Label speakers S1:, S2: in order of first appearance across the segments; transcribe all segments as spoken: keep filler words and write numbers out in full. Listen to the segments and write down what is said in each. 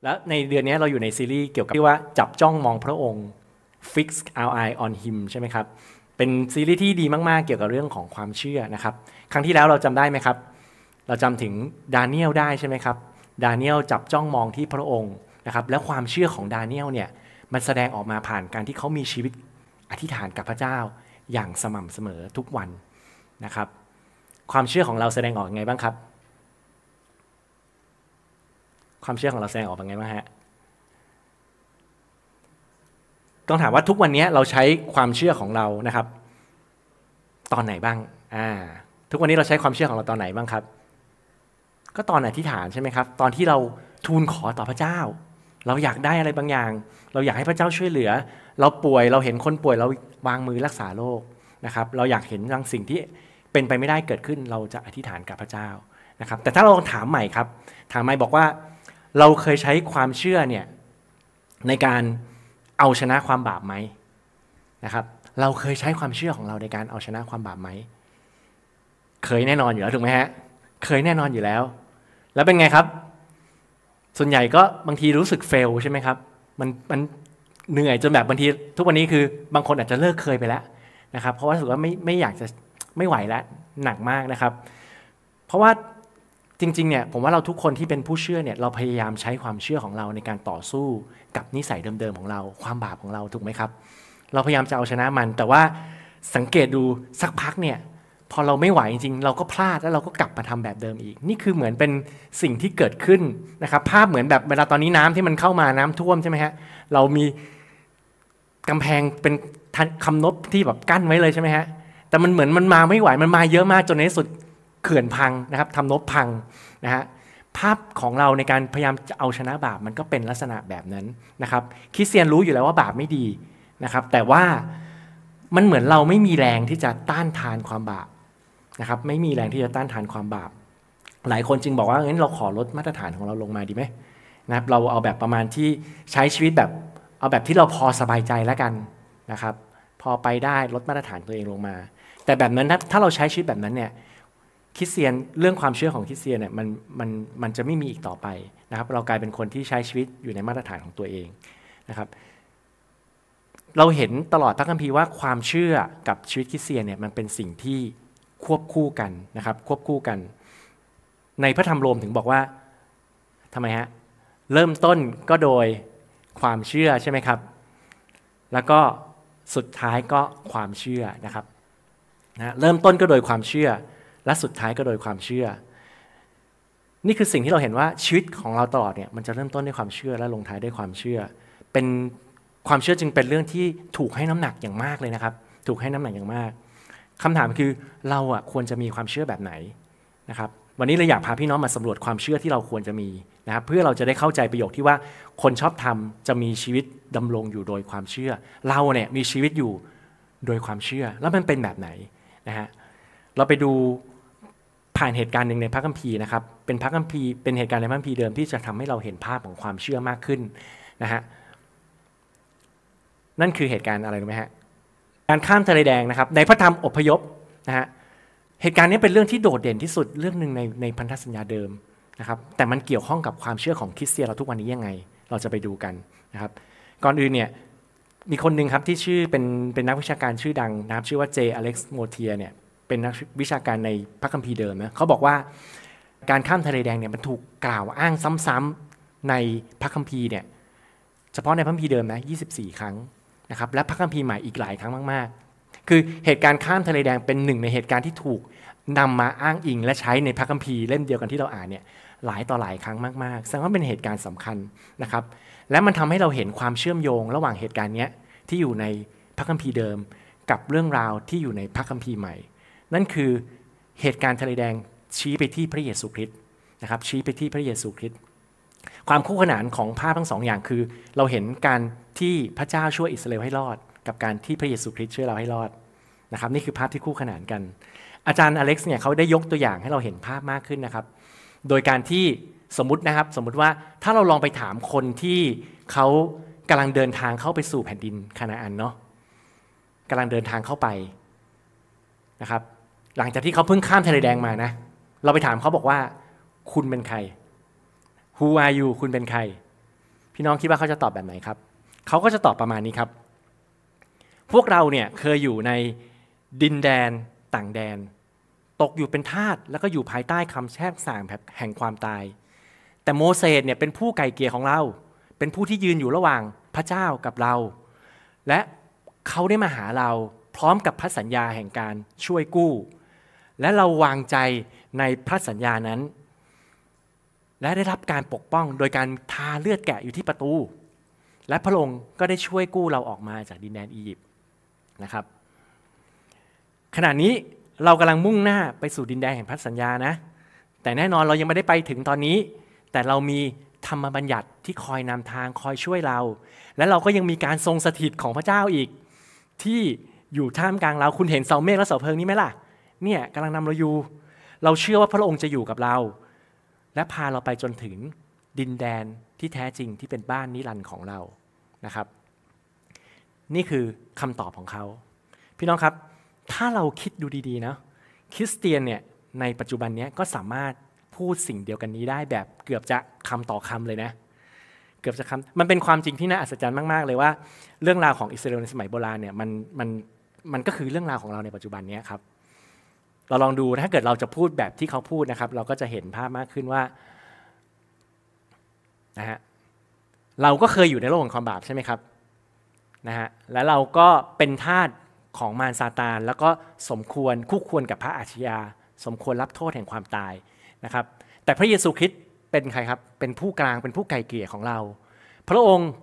S1: แล้วในเดือนนี้เราอยู่ในซีรีส์เกี่ยวกับที่ว่าจับจ้องมองพระองค์ fix our eye on him ใช่ไหมครับเป็นซีรีส์ที่ดีมากๆเกี่ยวกับเรื่องของความเชื่อนะครับครั้งที่แล้วเราจำได้ไหมครับเราจำถึงดาเนียลได้ใช่ไหมครับดาเนียลจับจ้องมองที่พระองค์นะครับแล้วความเชื่อของดาเนียลเนี่ยมันแสดงออกมาผ่านการที่เขามีชีวิตอธิษฐานกับพระเจ้าอย่างสม่ำเสมอทุกวันนะครับความเชื่อของเราแสดงออกยังไงบ้างครับความเชื่อของเราแสดงออกยังไงบ้างฮะต้องถามว่าทุกวันนี้เราใช้ความเชื่อของเรานะครับตอนไหนบ้างอ่าทุกวันนี้เราใช้ความเชื่อของเราตอนไหนบ้างครับก็ตอนอธิษฐานใช่ไหมครับตอนที่เราทูลขอต่อพระเจ้าเราอยากได้อะไรบางอย่างเราอยากให้พระเจ้าช่วยเหลือเราป่วยเราเห็นคนป่วยเราวางมือรักษาโรคนะครับเราอยากเห็นบางสิ่งที่เป็นไปไม่ได้เกิดขึ้นเราจะอธิษฐานกับพระเจ้านะครับแต่ถ้าเราลองถามใหม่ครับถามใหม่บอกว่าเราเคยใช้ความเชื่อเนี่ยในการเอาชนะความบาปไหมนะครับเราเคยใช้ความเชื่อของเราในการเอาชนะความบาปไหมเคยแน่นอนอยู่แล้วถูกไหมฮะเคยแน่นอนอยู่แล้วแล้วเป็นไงครับส่วนใหญ่ก็บางทีรู้สึกเฟลใช่ไหมครับมันมันเหนื่อยจนแบบบางทีทุกวันนี้คือบางคนอาจจะเลิกเคยไปแล้วนะครับเพราะว่ารู้สึกว่าไม่ไม่อยากจะไม่ไหวแล้วหนักมากนะครับเพราะว่าจริงๆเนี่ยผมว่าเราทุกคนที่เป็นผู้เชื่อเนี่ยเราพยายามใช้ความเชื่อของเราในการต่อสู้กับนิสัยเดิมๆของเราความบาปของเราถูกไหมครับเราพยายามจะเอาชนะมันแต่ว่าสังเกตดูสักพักเนี่ยพอเราไม่ไหวจริงๆเราก็พลาดแล้วเราก็กลับมาทำแบบเดิมอีกนี่คือเหมือนเป็นสิ่งที่เกิดขึ้นนะครับภาพเหมือนแบบเวลาตอนนี้น้ำที่มันเข้ามาน้ำท่วมใช่ไหมฮะเรามีกำแพงเป็นคำนบที่แบบกั้นไว้เลยใช่ไหมฮะแต่มันเหมือนมันมาไม่ไหวมันมาเยอะมากจนในที่สุดเขื่อนพังนะครับทำนบพังนะฮะภาพของเราในการพยายามจะเอาชนะบาปมันก็เป็นลักษณะแบบนั้นนะครับคริสเตียนรู้อยู่แล้วว่าบาปไม่ดีนะครับแต่ว่ามันเหมือนเราไม่มีแรงที่จะต้านทานความบาปนะครับไม่มีแรงที่จะต้านทานความบาปหลายคนจึงบอกว่างั้นเราขอลดมาตรฐานของเราลงมาดีไหมนะครับเราเอาแบบประมาณที่ใช้ชีวิตแบบเอาแบบที่เราพอสบายใจแล้วกันนะครับพอไปได้ลดมาตรฐานตัวเองลงมาแต่แบบนั้นถ้าเราใช้ชีวิตแบบนั้นเนี่ยคริสเตียนเรื่องความเชื่อของคริสเตียนเนี่ยมันมันมันจะไม่มีอีกต่อไปนะครับเรากลายเป็นคนที่ใช้ชีวิตอยู่ในมาตรฐานของตัวเองนะครับเราเห็นตลอดพระคัมภีร์ว่าความเชื่อกับชีวิตคริสเตียนเนี่ยมันเป็นสิ่งที่ควบคู่กันนะครับควบคู่กันในพระธรรมโรมถึงบอกว่าทำไมฮะเริ่มต้นก็โดยความเชื่อใช่ไหมครับแล้วก็สุดท้ายก็ความเชื่อนะครับนะเริ่มต้นก็โดยความเชื่อและสุดท้ายก็โดยความเชื่อนี่คือสิ่งที่เราเห็นว่าชีวิตของเราตลอดเนี่ยมันจะเริ่มต้นด้วยความเชื่อและลงท้ายด้วยความเชื่อเป็นความเชื่อจึงเป็นเรื่องที่ถูกให้น้ำหนักอย่างมากเลยนะครับถูกให้น้ำหนักอย่างมากคำถามคือเราอ่ะควรจะมีความเชื่อแบบไหนนะครับวันนี้เราอยากพาพี่น้องมาสำรวจความเชื่อที่เราควรจะมีนะครับเพื่อเราจะได้เข้าใจประโยคที่ว่าคนชอบทำจะมีชีวิตดำรงอยู่โดยความเชื่อเราเนี่ยมีชีวิตอยู่โดยความเชื่อแล้วมันเป็นแบบไหนนะฮะเราไปดูผ่านเหตุการณ์หนึ่งในพระคัมภีร์นะครับเป็นพระคัมภีร์เป็นเหตุการณ์ในพระคัมภีร์เดิมที่จะทำให้เราเห็นภาพของความเชื่อมากขึ้นนะฮะนั่นคือเหตุการณ์อะไรรู้ไหมฮะการข้ามทะเลแดงนะครับในพระธรรมอพยพนะฮะเหตุการณ์นี้เป็นเรื่องที่โดดเด่นที่สุดเรื่องหนึ่งในในพันธสัญญาเดิมนะครับแต่มันเกี่ยวข้องกับความเชื่อของคริสเตียนเราทุกวันนี้ยังไงเราจะไปดูกันนะครับก่อนอื่นเนี่ยมีคนหนึ่งครับที่ชื่อเป็นเป็นนักวิชาการชื่อดังนะครับชื่อว่าเจอเล็กซ์โมเทียเนี่ยเป็นนักวิชาการในพระคัมภีร์เดิมนะเขาบอกว่าการข้ามทะเลแดงเนี่ยมันถูกกล่าวอ้างซ้ำๆในพระคัมภีร์เนี่ยเฉพาะในพระคัมภีร์เดิมนะยี่สิบสี่ครั้งนะครับและพระคัมภีร์ใหม่อีกหลายครั้งมากๆคือเหตุการณ์ข้ามทะเลแดงเป็นหนึ่งในเหตุการณ์ที่ถูกนำมาอ้างอิงและใช้ในพระคัมภีร์เล่มเดียวกันที่เราอ่านเนี่ยหลายต่อหลายครั้งมากๆแสดงว่าเป็นเหตุการณ์สำคัญนะครับและมันทำให้เราเห็นความเชื่อมโยงระหว่างเหตุการณ์นี้ที่อยู่ในพระคัมภีร์เดิมกับเรื่องราวที่อยู่ในพระคัมภีร์ใหม่นั่นคือเหตุการณ์ทะเลแดงชี้ไปที่พระเยซูคริสต์นะครับชี้ไปที่พระเยซูคริสต์ความคู่ขนานของภาพทั้งสองอย่างคือเราเห็นการที่พระเจ้าช่วยอิสราเอลให้รอดกับการที่พระเยซูคริสต์ช่วยเราให้รอดนะครับนี่คือภาพที่คู่ขนานกันอาจารย์อเล็กซ์เนี่ยเขาได้ยกตัวอย่างให้เราเห็นภาพมากขึ้นนะครับโดยการที่สมมตินะครับสมมติว่าถ้าเราลองไปถามคนที่เขากำลังเดินทางเข้าไปสู่แผ่นดินคานาอันเนาะกำลังเดินทางเข้าไปนะครับหลังจากที่เขาเพิ่งข้ามทะเลแดงมานะเราไปถามเขาบอกว่าคุณเป็นใคร Who are you คุณเป็นใครพี่น้องคิดว่าเขาจะตอบแบบไหนครับเขาก็จะตอบประมาณนี้ครับพวกเราเนี่ยเคยอยู่ในดินแดนต่างแดนตกอยู่เป็นทาสแล้วก็อยู่ภายใต้คำแช่งสาปแห่งความตายแต่โมเสสเนี่ยเป็นผู้ไกล่เกลี่ยของเราเป็นผู้ที่ยืนอยู่ระหว่างพระเจ้ากับเราและเขาได้มาหาเราพร้อมกับพระสัญญาแห่งการช่วยกู้และเราวางใจในพระสัญญานั้นและได้รับการปกป้องโดยการทาเลือดแกะอยู่ที่ประตูและพระองค์ก็ได้ช่วยกู้เราออกมาจากดินแดนอียิปต์นะครับขณะนี้เรากำลังมุ่งหน้าไปสู่ดินแดนแห่งพันธสัญญานะแต่แน่นอนเรายังไม่ได้ไปถึงตอนนี้แต่เรามีธรรมบัญญัติที่คอยนำทางคอยช่วยเราและเราก็ยังมีการทรงสถิตของพระเจ้าอีกที่อยู่ท่ามกลางเราคุณเห็นเสาเมฆและเสาเพลิงนี้ไหมล่ะเนี่ยกำลังนำเราอยู่เราเชื่อว่าพระองค์จะอยู่กับเราและพาเราไปจนถึงดินแดนที่แท้จริงที่เป็นบ้านนิรันดร์ของเรานะครับนี่คือคำตอบของเขาพี่น้องครับถ้าเราคิดดูดีๆนะคริสเตียนเนี่ยในปัจจุบันนี้ก็สามารถพูดสิ่งเดียวกันนี้ได้แบบเกือบจะคำต่อคำเลยนะเกือบจะคำมันเป็นความจริงที่น่าอัศจรรย์มากๆเลยว่าเรื่องราวของอิสราเอลในสมัยโบราณเนี่ยมันมันมันก็คือเรื่องราวของเราในปัจจุบันนี้ครับเราลองดูถ้าเกิดเราจะพูดแบบที่เขาพูดนะครับเราก็จะเห็นภาพมากขึ้นว่านะฮะเราก็เคยอยู่ในโลกของความบาปใช่ไหมครับนะฮะแล้วเราก็เป็นทาสของมารซาตานแล้วก็สมควรคู่ควรกับพระอาชญาสมควรรับโทษแห่งความตายนะครับแต่พระเยซูคริสต์เป็นใครครับเป็นผู้กลางเป็นผู้ไกล่เกลี่ยของเราพระองค์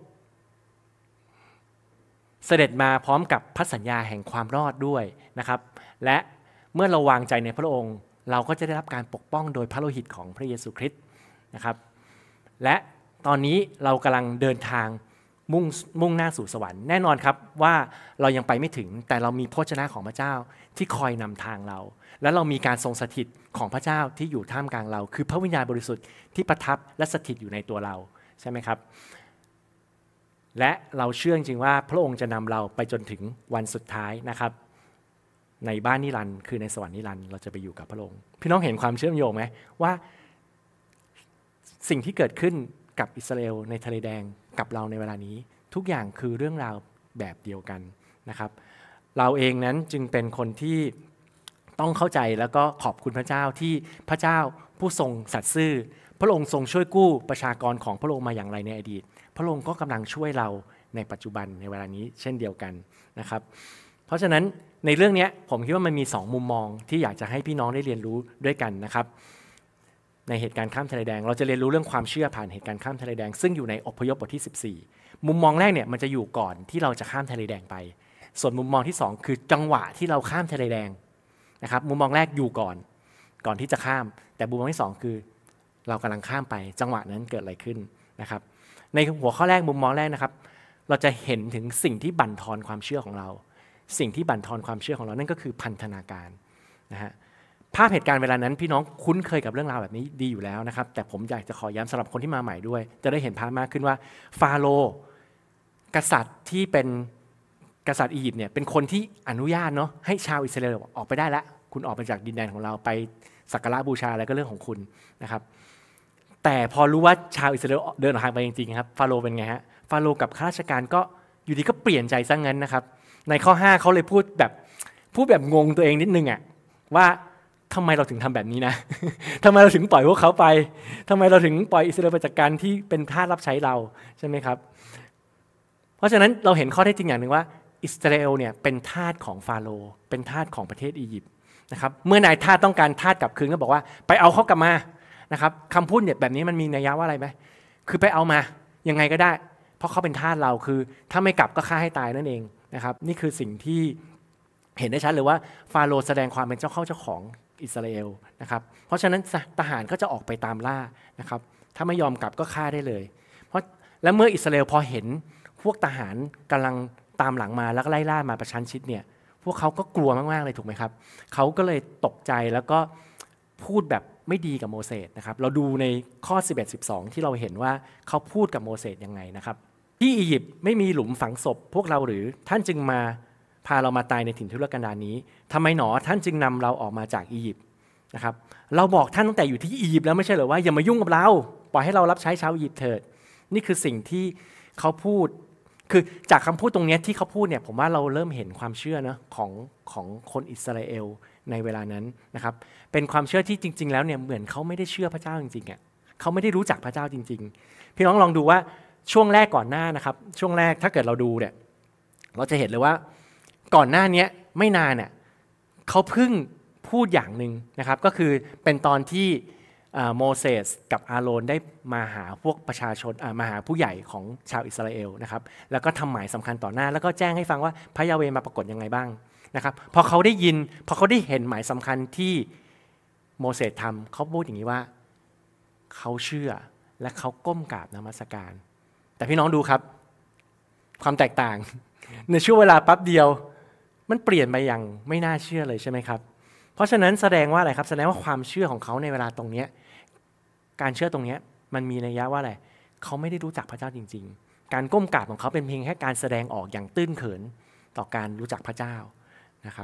S1: เสด็จมาพร้อมกับพระสัญญาแห่งความรอดด้วยนะครับและเมื่อเราวางใจในพระองค์เราก็จะได้รับการปกป้องโดยพระโลหิตของพระเยซูคริสต์นะครับและตอนนี้เรากำลังเดินทางมุ่งมุ่งหน้าสู่สวรรค์แน่นอนครับว่าเรายังไปไม่ถึงแต่เรามีพระชนะของพระเจ้าที่คอยนำทางเราและเรามีการทรงสถิตของพระเจ้าที่อยู่ท่ามกลางเราคือพระวิญญาณบริสุทธิ์ที่ประทับและสถิตอยู่ในตัวเราใช่ไหมครับและเราเชื่อจริงว่าพระองค์จะนำเราไปจนถึงวันสุดท้ายนะครับในบ้านนิรันดร์คือในสวรรค์นิรันดร์เราจะไปอยู่กับพระองค์พี่น้องเห็นความเชื่อมโยงไหมว่าสิ่งที่เกิดขึ้นกับอิสราเอลในทะเลแดงกับเราในเวลานี้ทุกอย่างคือเรื่องราวแบบเดียวกันนะครับเราเองนั้นจึงเป็นคนที่ต้องเข้าใจแล้วก็ขอบคุณพระเจ้าที่พระเจ้าผู้ทรงสัตย์ซื่อพระองค์ทรงช่วยกู้ประชากรของพระองค์มาอย่างไรในอดีตพระองค์ก็กำลังช่วยเราในปัจจุบันในเวลานี้เช่นเดียวกันนะครับเพราะฉะนั้นในเรื่องนี้ผมคิดว่ามันมีสองมุมมองที่อยากจะให้พี่น้องได้เรียนรู้ด้วยกันนะครับในเหตุการณ์ข้ามทะเลแดงเราจะเรียนรู้เรื่องความเชื่อผ่านเหตุการณ์ข้ามทะเลแดงซึ่งอยู่ในอพยพบทที่สิบสี่มุมมองแรกเนี่ยมันจะอยู่ก่อนที่เราจะข้ามทะเลแดงไปส่วนมุมมองที่สองคือจังหวะที่เราข้ามทะเลแดงนะครับมุมมองแรกอยู่ก่อนก่อนที่จะข้ามแต่มุมมองที่สองคือเรากำลังข้ามไปจังหวะนั้นเกิดอะไรขึ้นนะครับในหัวข้อแรกมุมมองแรกนะครับเราจะเห็นถึงสิ่งที่บั่นทอนความเชื่อของเราสิ่งที่บั่นทอนความเชื่อของเรานั่นก็คือพันธนาการนะฮะภาพเหตุการณ์เวลานั้นพี่น้องคุ้นเคยกับเรื่องราวแบบนี้ดีอยู่แล้วนะครับแต่ผมอยากจะขอย้ำสำหรับคนที่มาใหม่ด้วยจะได้เห็นภาพมากขึ้นว่าฟาโรห์กษัตริย์ที่เป็นกษัตริย์อียิปต์เนี่ยเป็นคนที่อนุญาตเนาะให้ชาวอิสราเอลออกไปได้แล้วคุณออกไปจากดินแดนของเราไปสักการะบูชาอะไรก็เรื่องของคุณนะครับแต่พอรู้ว่าชาวอิสราเอลเดินทางไปจริงๆครับฟาโรห์เป็นไงฮะฟาโรห์กับข้าราชการก็อยู่ดีก็เปลี่ยนใจซะงั้นนะครับในข้อห้าเขาเลยพูดแบบพูดแบบงงตัวเองนิดนึงอ่ะว่าทำไมเราถึงทำแบบนี้นะ ทำไมเราถึงปล่อยพวกเขาไปทำไมเราถึงปล่อยอิสราเอลไปจากการที่เป็นทาสรับใช้เราใช่ไหมครับเพราะฉะนั้นเราเห็นข้อเท็จจริงอย่างหนึ่งว่าอิสราเอลเนี่ยเป็นทาสของฟาโรห์เป็นทาสของประเทศอียิปต์นะครับเมื่อนายทาสต้องการทาสกลับคืนก็บอกว่าไปเอาเขากลับมานะครับคำพูดเนี่ยแบบนี้มันมีนัยยะว่าอะไรไหมคือไปเอามายังไงก็ได้เพราะเขาเป็นทาสเราคือถ้าไม่กลับก็ฆ่าให้ตายนั่นเองนะครับนี่คือสิ่งที่เห็นได้ชัดเลยว่าฟาโรห์แสดงความเป็นเจ้าเข้าเจ้าของอิสราเอลนะครับเพราะฉะนั้นทหารก็จะออกไปตามล่านะครับถ้าไม่ยอมกลับก็ฆ่าได้เลยเพราะและเมื่ออิสราเอลพอเห็นพวกทหารกำลังตามหลังมาแล้วก็ไล่ล่ามาประชันชิดเนี่ยพวกเขาก็กลัวมากๆเลยถูกไหมครับเขาก็เลยตกใจแล้วก็พูดแบบไม่ดีกับโมเสสนะครับเราดูในข้อสิบเอ็ด สิบสองที่เราเห็นว่าเขาพูดกับโมเสสยังไงนะครับที่อียิปต์ไม่มีหลุมฝังศพพวกเราหรือท่านจึงมาพาเรามาตายในถิ่นทุรกันดารนี้ทำไมหนอท่านจึงนำเราออกมาจากอียิปต์นะครับเราบอกท่านตั้งแต่อยู่ที่อียิปต์แล้วไม่ใช่เหรอว่าอย่ามายุ่งกับเราปล่อยให้เรารับใช้ชาวอียิปต์เถิดนี่คือสิ่งที่เขาพูดคือจากคำพูดตรงนี้ที่เขาพูดเนี่ยผมว่าเราเริ่มเห็นความเชื่อนะของของคนอิสราเอลในเวลานั้นนะครับเป็นความเชื่อที่จริงๆแล้วเนี่ยเหมือนเขาไม่ได้เชื่อพระเจ้าจริงๆอ่ะเขาไม่ได้รู้จักพระเจ้าจริงๆพี่น้องลองดูว่าช่วงแรกก่อนหน้านะครับช่วงแรกถ้าเกิดเราดูเนี่ยเราจะเห็นเลยว่าก่อนหน้านี้ไม่นานเนี่ยเขาเพิ่งพูดอย่างหนึ่งนะครับก็คือเป็นตอนที่โมเสสกับอาโรนได้มาหาพวกประชาชนมาหาผู้ใหญ่ของชาวอิสราเอลนะครับแล้วก็ทำหมายสำคัญต่อหน้าแล้วก็แจ้งให้ฟังว่าพระยาเวห์มาปรากฏยังไงบ้างนะครับพอเขาได้ยินพอเขาได้เห็นหมายสำคัญที่โมเสสทำเขาพูดอย่างนี้ว่าเขาเชื่อและเขาก้มกราบนมัสการแต่พี่น้องดูครับความแตกต่างในช่วงเวลาแป๊บเดียวมันเปลี่ยนไปอย่างไม่น่าเชื่อเลยใช่ไหมครับเพราะฉะนั้นแสดงว่าอะไรครับแสดงว่าความเชื่อของเขาในเวลาตรงนี้การเชื่อตรงนี้มันมีนัยยะว่าอะไรเขาไม่ได้รู้จักพระเจ้าจริงๆการก้มกราบของเขาเป็นเพียงแค่การแสดงออกอย่างตื้นเขินต่อการรู้จักพระเจ้านะครับ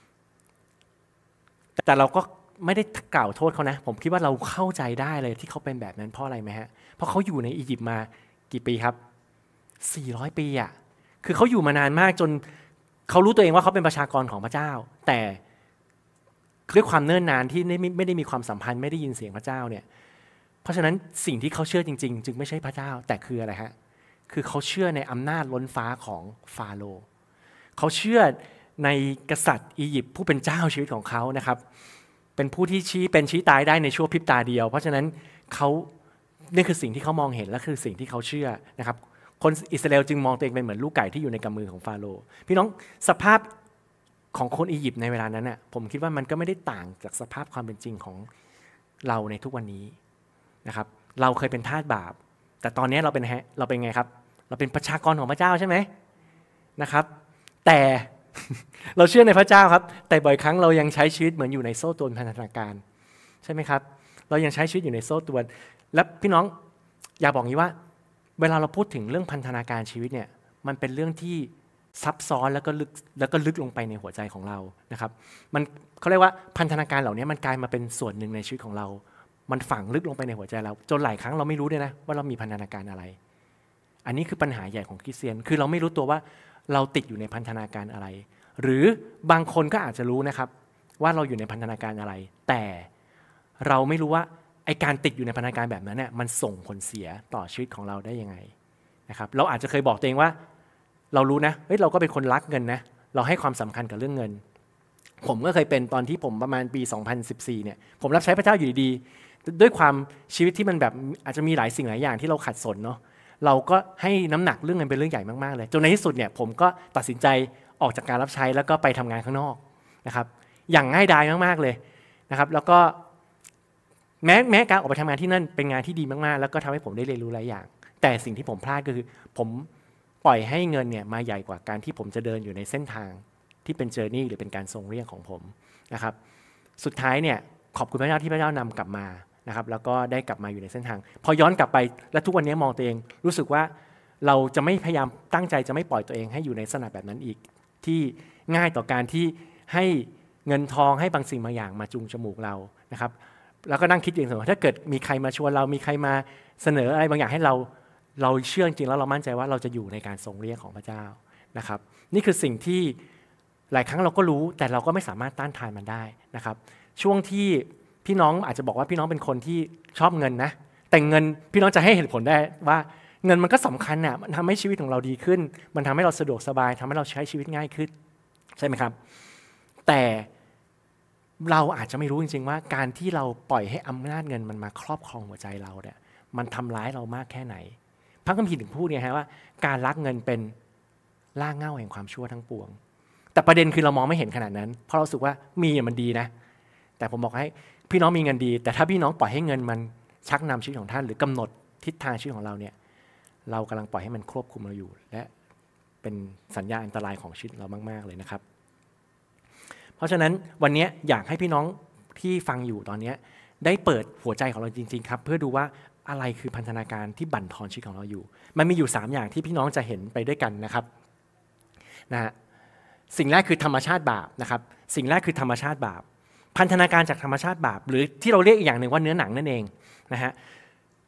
S1: แต่เราก็ไม่ได้กล่าวโทษเขานะผมคิดว่าเราเข้าใจได้เลยที่เขาเป็นแบบนั้นเพราะอะไรไหมฮะเพราะเขาอยู่ในอียิปต์มากี่ปีครับสี่ร้อยปีอ่ะคือเขาอยู่มานานมากจนเขารู้ตัวเองว่าเขาเป็นประชากรของพระเจ้าแต่ด้วยความเนิ่นนานที่ไม่ได้มีความสัมพันธ์ไม่ได้ยินเสียงพระเจ้าเนี่ยเพราะฉะนั้นสิ่งที่เขาเชื่อจริงๆจึงไม่ใช่พระเจ้าแต่คืออะไรฮะคือเขาเชื่อในอำนาจล้นฟ้าของฟาโรห์เขาเชื่อในกษัตริย์อียิปต์ผู้เป็นเจ้าชีวิตของเขานะครับเป็นผู้ที่ชี้เป็นชี้ตายได้ในชั่วพริบตาเดียวเพราะฉะนั้นเขานี่คือสิ่งที่เขามองเห็นและคือสิ่งที่เขาเชื่อนะครับคนอิสราเอลจึงมองตัวเองเป็นเหมือนลูกไก่ที่อยู่ในกำมือของฟาโรห์พี่น้องสภาพของคนอียิปต์ในเวลานั้นน่ะผมคิดว่ามันก็ไม่ได้ต่างจากสภาพความเป็นจริงของเราในทุกวันนี้นะครับเราเคยเป็นทาสบาปแต่ตอนนี้เราเป็นเราเป็นไงครับเราเป็นประชากรของพระเจ้าใช่ไหมนะครับแต่ เราเชื่อในพระเจ้าครับแต่บ่อยครั้งเรายังใช้ชีวิตเหมือนอยู่ในโซ่ตรวนพันธนาการใช่ไหมครับเรายังใช้ชีวิตอยู่ในโซ่ตรวนและพี่น้องอย่าบอกงี้ว่าเวลาเราพูดถึงเรื่องพันธนาการชีวิตเนี่ยมันเป็นเรื่องที่ซับซ้อนแล้วก็ลึกแล้วก็ลึกลงไปในหัวใจของเรานะครับมันเขาเรียกว่าพันธนาการเหล่านี้มันกลายมาเป็นส่วนหนึ่งในชีวิตของเรามันฝังลึกลงไปในหัวใจเราจนหลายครั้งเราไม่รู้ด้วยนะว่าเรามีพันธนาการอะไรอันนี้คือปัญหาใหญ่ของคริสเตียนคือเราไม่รู้ตัวว่าเราติดอยู่ในพันธนาการอะไรหรือบางคนก็อาจจะรู้นะครับว่าเราอยู่ในพันธนาการอะไรแต่เราไม่รู้ว่าไอการติดอยู่ในพันธนาการแบบนั้นเนี่ยมันส่งผลเสียต่อชีวิตของเราได้ยังไงนะครับเราอาจจะเคยบอกตัวเองว่าเรารู้นะเฮ้ยเราก็เป็นคนรักเงินนะเราให้ความสำคัญกับเรื่องเงินผมก็เคยเป็นตอนที่ผมประมาณปีสองพันสิบสี่เนี่ยผมรับใช้พระเจ้าอยู่ดีๆด้วยความชีวิตที่มันแบบอาจจะมีหลายสิ่งหลายอย่างที่เราขัดสนเนาะเราก็ให้น้ำหนักเรื่องเงินเป็นเรื่องใหญ่มากๆเลยจนในที่สุดเนี่ยผมก็ตัดสินใจออกจากการรับใช้แล้วก็ไปทำงานข้างนอกนะครับอย่างง่ายดายมากๆเลยนะครับแล้วก็แม้แม้การออกไปทำงานที่นั่นเป็นงานที่ดีมากๆแล้วก็ทำให้ผมได้เรียนรู้หลายอย่างแต่สิ่งที่ผมพลาดก็คือผมปล่อยให้เงินเนี่ยมาใหญ่กว่าการที่ผมจะเดินอยู่ในเส้นทางที่เป็นเจอร์นี่หรือเป็นการทรงเรียกของผมนะครับสุดท้ายเนี่ยขอบคุณพระเจ้าที่พระเจ้านำกลับมานะครับแล้วก็ได้กลับมาอยู่ในเส้นทางพอย้อนกลับไปและทุกวันนี้มองตัวเองรู้สึกว่าเราจะไม่พยายามตั้งใจจะไม่ปล่อยตัวเองให้อยู่ในลักษณะแบบนั้นอีกที่ง่ายต่อการที่ให้เงินทองให้บางสิ่งบางอย่างมาจูงจมูกเรานะครับแล้วก็นั่งคิดอย่างเสมอถ้าเกิดมีใครมาชวนเรามีใครมาเสนออะไรบางอย่างให้เราเราเชื่อจริงแล้วเรามั่นใจว่าเราจะอยู่ในการทรงเรียกของพระเจ้านะครับนี่คือสิ่งที่หลายครั้งเราก็รู้แต่เราก็ไม่สามารถต้านทานมันได้นะครับช่วงที่พี่น้องอาจจะบอกว่าพี่น้องเป็นคนที่ชอบเงินนะแต่เงินพี่น้องจะให้เหตุผลได้ว่าเงินมันก็สำคัญน่ะมันทำให้ชีวิตของเราดีขึ้นมันทำให้เราสะดวกสบายทำให้เราใช้ชีวิตง่ายขึ้นใช่ไหมครับแต่เราอาจจะไม่รู้จริงๆว่าการที่เราปล่อยให้อำนาจเงินมันมาครอบครองหัวใจเราเนี่ยมันทำร้ายเรามากแค่ไหนพระคัมภีร์ถึงพูดเนี่ยฮะว่าการรักเงินเป็นรากเหง้าแห่งความชั่วทั้งปวงแต่ประเด็นคือเรามองไม่เห็นขนาดนั้นเพราะเราสึกว่ามีมันดีนะแต่ผมบอกให้พี่น้องมีเงินดีแต่ถ้าพี่น้องปล่อยให้เงินมันชักนำชีวิตของท่านหรือกำหนดทิศทางชีวิตของเราเนี่ยเรากำลังปล่อยให้มันควบคุมเราอยู่และเป็นสัญญาณอันตรายของชีวิตเรามากๆเลยนะครับเพราะฉะนั้นวันนี้อยากให้พี่น้องที่ฟังอยู่ตอนนี้ได้เปิดหัวใจของเราจริงๆครับเพื่อดูว่าอะไรคือพันธนาการที่บั่นทอนชีวิตของเราอยู่มันมีอยู่สามอย่างที่พี่น้องจะเห็นไปด้วยกันนะครับนะฮะสิ่งแรกคือธรรมชาติบาปนะครับสิ่งแรกคือธรรมชาติบาปพันธนาการจากธรรมชาติบาปหรือที่เราเรียกอีกอย่างหนึ่งว่าเนื้อหนังนั่นเองนะฮะ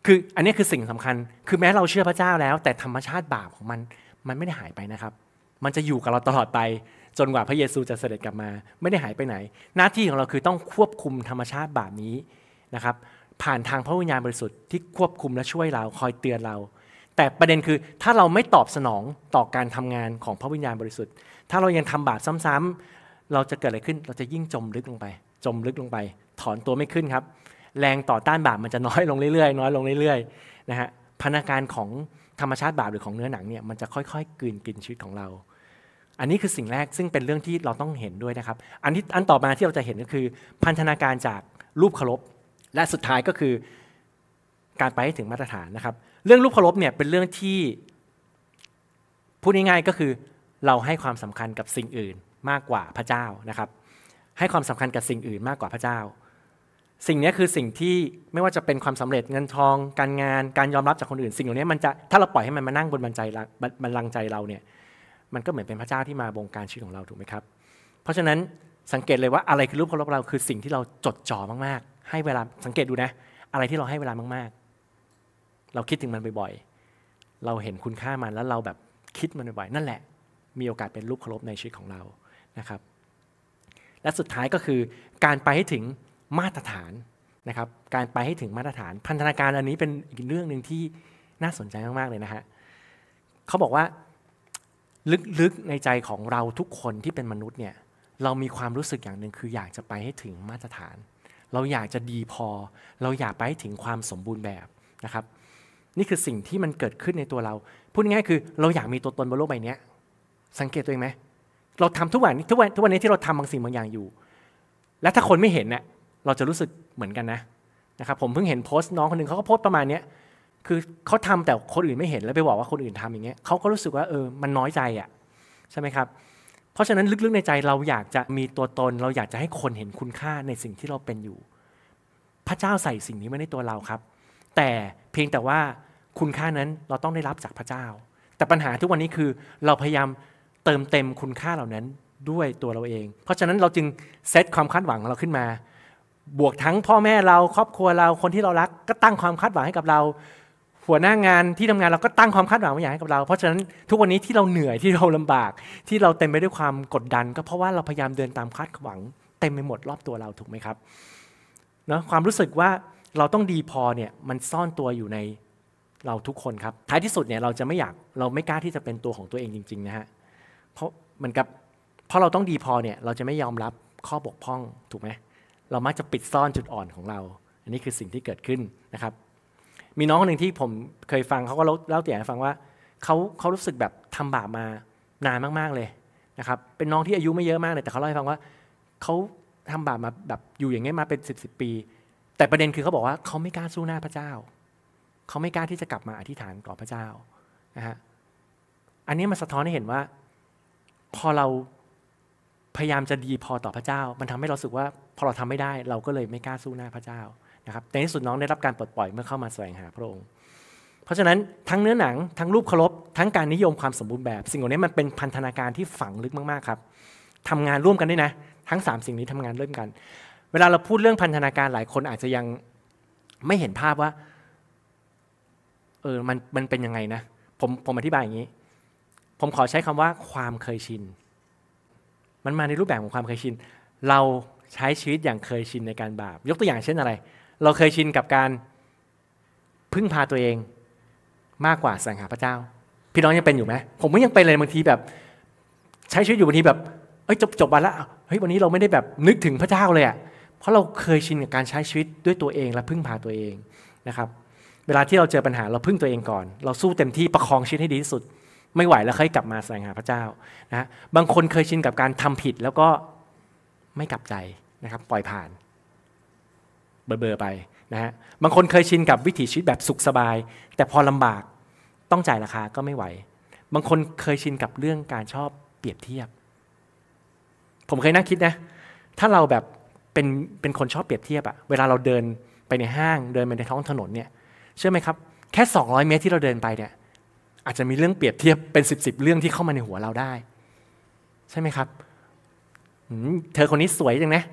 S1: คืออันนี้คือสิ่งสำคัญคือแม้เราเชื่อพระเจ้าแล้วแต่ธรรมชาติบาปของมันมันไม่ได้หายไปนะครับมันจะอยู่กับเราตลอดไปจนกว่าพระเยซูจะเสด็จกลับมาไม่ได้หายไปไหนหน้าที่ของเราคือต้องควบคุมธรรมชาติบาปนี้นะครับผ่านทางพระวิญญาณบริสุทธิ์ที่ควบคุมและช่วยเราคอยเตือนเราแต่ประเด็นคือถ้าเราไม่ตอบสนองต่อการทำงานของพระวิญญาณบริสุทธิ์ถ้าเรายังทำบาปซ้ำๆเราจะเกิดอะไรขึ้นเราจะยิ่งจมลึกลงไปจมลึกลงไปถอนตัวไม่ขึ้นครับแรงต่อต้านบาปมันจะน้อยลงเรื่อยๆน้อยลงเรื่อยๆนะฮะพันธการของธรรมชาติบาปหรือของเนื้อหนังเนี่ยมันจะค่อยๆกลืนกินชีวิตของเราอันนี้คือสิ่งแรกซึ่งเป็นเรื่องที่เราต้องเห็นด้วยนะครับอันที่อันต่อมาที่เราจะเห็นก็คือพันธนาการจากรูปเคารพและสุดท้ายก็คือการไปให้ถึงมาตรฐานนะครับเรื่องรูปเคารพเนี่ยเป็นเรื่องที่พูดง่ายๆก็คือเราให้ความสำคัญกับสิ่งอื่นมากกว่าพระเจ้านะครับให้ความสำคัญกับสิ่งอื่นมากกว่าพระเจ้าสิ่งนี้คือสิ่งที่ไม่ว่าจะเป็นความสำเร็จเงินทองการงานการยอมรับจากคนอื่นสิ่งเหล่านี้มันจะถ้าเราปล่อยให้มันมานั่งบนบันไดบัลลังก์ใจเราเนี่ยมันก็เหมือนเป็นพระเจ้าที่มาบงการชีวิตของเราถูกไหมครับเพราะฉะนั้นสังเกตเลยว่าอะไรคือรูปเคารพเราคือสิ่งที่เราจดจ่อมากๆให้เวลาสังเกตดูนะอะไรที่เราให้เวลามากๆเราคิดถึงมันบ่อยๆเราเห็นคุณค่ามันแล้วเราแบบคิดมันบ่อยๆนั่นแหละมีโอกาสเป็นรูปเคารพในชีวิตของเรานะครับและสุดท้ายก็คือการไปให้ถึงมาตรฐานนะครับการไปให้ถึงมาตรฐานพันธนาการอันนี้เป็นอีกเรื่องหนึ่งที่น่าสนใจมากๆเลยนะฮะเขาบอกว่าลึกๆในใจของเราทุกคนที่เป็นมนุษย์เนี่ยเรามีความรู้สึกอย่างหนึ่งคืออยากจะไปให้ถึงมาตรฐานเราอยากจะดีพอเราอยากไปให้ถึงความสมบูรณ์แบบนะครับนี่คือสิ่งที่มันเกิดขึ้นในตัวเราพูดง่ายๆคือเราอยากมีตัวตนบนโลกใบนี้สังเกตตัวเองไหมเราทำทุกวันทุกวันทุกวันนี้ที่เราทำบางสิ่งบางอย่างอยู่และถ้าคนไม่เห็นเนี่ยเราจะรู้สึกเหมือนกันนะนะครับผมเพิ่งเห็นโพสต์น้องคนหนึ่งเขาก็โพสต์ประมาณนี้คือเขาทำแต่คนอื่นไม่เห็นแล้วไปบอกว่าคนอื่นทำอย่างเงี้ยเขาก็รู้สึกว่าเออมันน้อยใจอ่ะใช่ไหมครับเพราะฉะนั้นลึกๆในใจเราอยากจะมีตัวตนเราอยากจะให้คนเห็นคุณค่าในสิ่งที่เราเป็นอยู่พระเจ้าใส่สิ่งนี้ไว้ในตัวเราครับแต่เพียงแต่ว่าคุณค่านั้นเราต้องได้รับจากพระเจ้าแต่ปัญหาทุกวันนี้คือเราพยายามเติมเต็มคุณค่าเหล่านั้นด้วยตัวเราเองเพราะฉะนั้นเราจึงเซตความคาดหวังของเราขึ้นมาบวกทั้งพ่อแม่เราครอบครัวเราคนที่เรารักก็ตั้งความคาดหวังให้กับเราหัวหน้างานที่ทำงานเราก็ตั้งความคาดหวังไว้อย่างให้กับเราเพราะฉะนั้นทุกวันนี้ที่เราเหนื่อยที่เราลำบากที่เราเต็มไปด้วยความกดดันก็เพราะว่าเราพยายามเดินตามคาดหวังเต็มไปหมดรอบตัวเราถูกไหมครับเนาะความรู้สึกว่าเราต้องดีพอเนี่ยมันซ่อนตัวอยู่ในเราทุกคนครับท้ายที่สุดเนี่ยเราจะไม่อยากเราไม่กล้าที่จะเป็นตัวของตัวเองจริงๆนะฮะเพราะเหมือนกับเพราะเราต้องดีพอเนี่ยเราจะไม่ยอมรับข้อบกพร่องถูกไหมเรามักจะปิดซ่อนจุดอ่อนของเราอันนี้คือสิ่งที่เกิดขึ้นนะครับมีน้องคนหนึ่งที่ผมเคยฟังเขาก็เล่าตัวอย่างให้ฟังว่าเขาเขารู้สึกแบบทำบาปมานานมากๆเลยนะครับเป็นน้องที่อายุไม่เยอะมากเลยแต่เขาเล่าให้ฟังว่าเขาทำบาปมาแบบอยู่อย่างนี้มาเป็นสิบสิบปีแต่ประเด็นคือเขาบอกว่าเขาไม่กล้าสู้หน้าพระเจ้าเขาไม่กล้าที่จะกลับมาอธิษฐานต่อพระเจ้านะฮะอันนี้มันสะท้อนให้เห็นว่าพอเราพยายามจะดีพอต่อพระเจ้ามันทำให้เราสึกว่าพอเราทำไม่ได้เราก็เลยไม่กล้าสู้หน้าพระเจ้านะครับในที่สุดน้องได้รับการปลดปล่อยเมื่อเข้ามาแสวงหาพระองค์เพราะฉะนั้นทั้งเนื้อหนังทั้งรูปเคารพทั้งการนิยมความสมบูรณ์แบบสิ่งเหล่านี้มันเป็นพันธนาการที่ฝังลึกมากๆครับทำงานร่วมกันด้วยนะทั้งสามสิ่งนี้ทำงานร่วมกันเวลาเราพูดเรื่องพันธนาการหลายคนอาจจะยังไม่เห็นภาพว่าเออมันมันเป็นยังไงนะผมผมอธิบายอย่างนี้ผมขอใช้คำว่าความเคยชินมันมาในรูปแบบของความเคยชินเราใช้ชีวิตอย่างเคยชินในการบาปยกตัวอย่างเช่นอะไรเราเคยชินกับการพึ่งพาตัวเองมากกว่าแสวงหาพระเจ้าพี่น้องยังเป็นอยู่ไหมผมก็ยังเป็นเลยบางทีแบบใช้ชีวิตอยู่บางทีแบบเอ้ยจบจบวันละเฮ้ยวันนี้เราไม่ได้แบบนึกถึงพระเจ้าเลยอ่ะเพราะเราเคยชินกับการใช้ชีวิตด้วยตัวเองและพึ่งพาตัวเองนะครับเวลาที่เราเจอปัญหาเราพึ่งตัวเองก่อนเราสู้เต็มที่ประคองชีวิตให้ดีที่สุดไม่ไหวแล้วค่อยกลับมาแสวงหาพระเจ้านะบางคนเคยชินกับการทำผิดแล้วก็ไม่กลับใจนะครับปล่อยผ่านเบอร์ๆไปนะฮะบางคนเคยชินกับวิถีชีวิตแบบสุขสบายแต่พอลำบากต้องจ่ายราคาก็ไม่ไหวบางคนเคยชินกับเรื่องการชอบเปรียบเทียบผมเคยนั่งคิดนะถ้าเราแบบเป็นเป็นคนชอบเปรียบเทียบอะเวลาเราเดินไปในห้างเดินไปในท้องถนนเนี่ยเชื่อไหมครับแค่สองร้อยเมตรที่เราเดินไปเนี่ยอาจจะมีเรื่องเปรียบเทียบเป็นสิบสิบเรื่องที่เข้ามาในหัวเราได้ใช่ไหมครับเธอคนนี้สวยจังนะ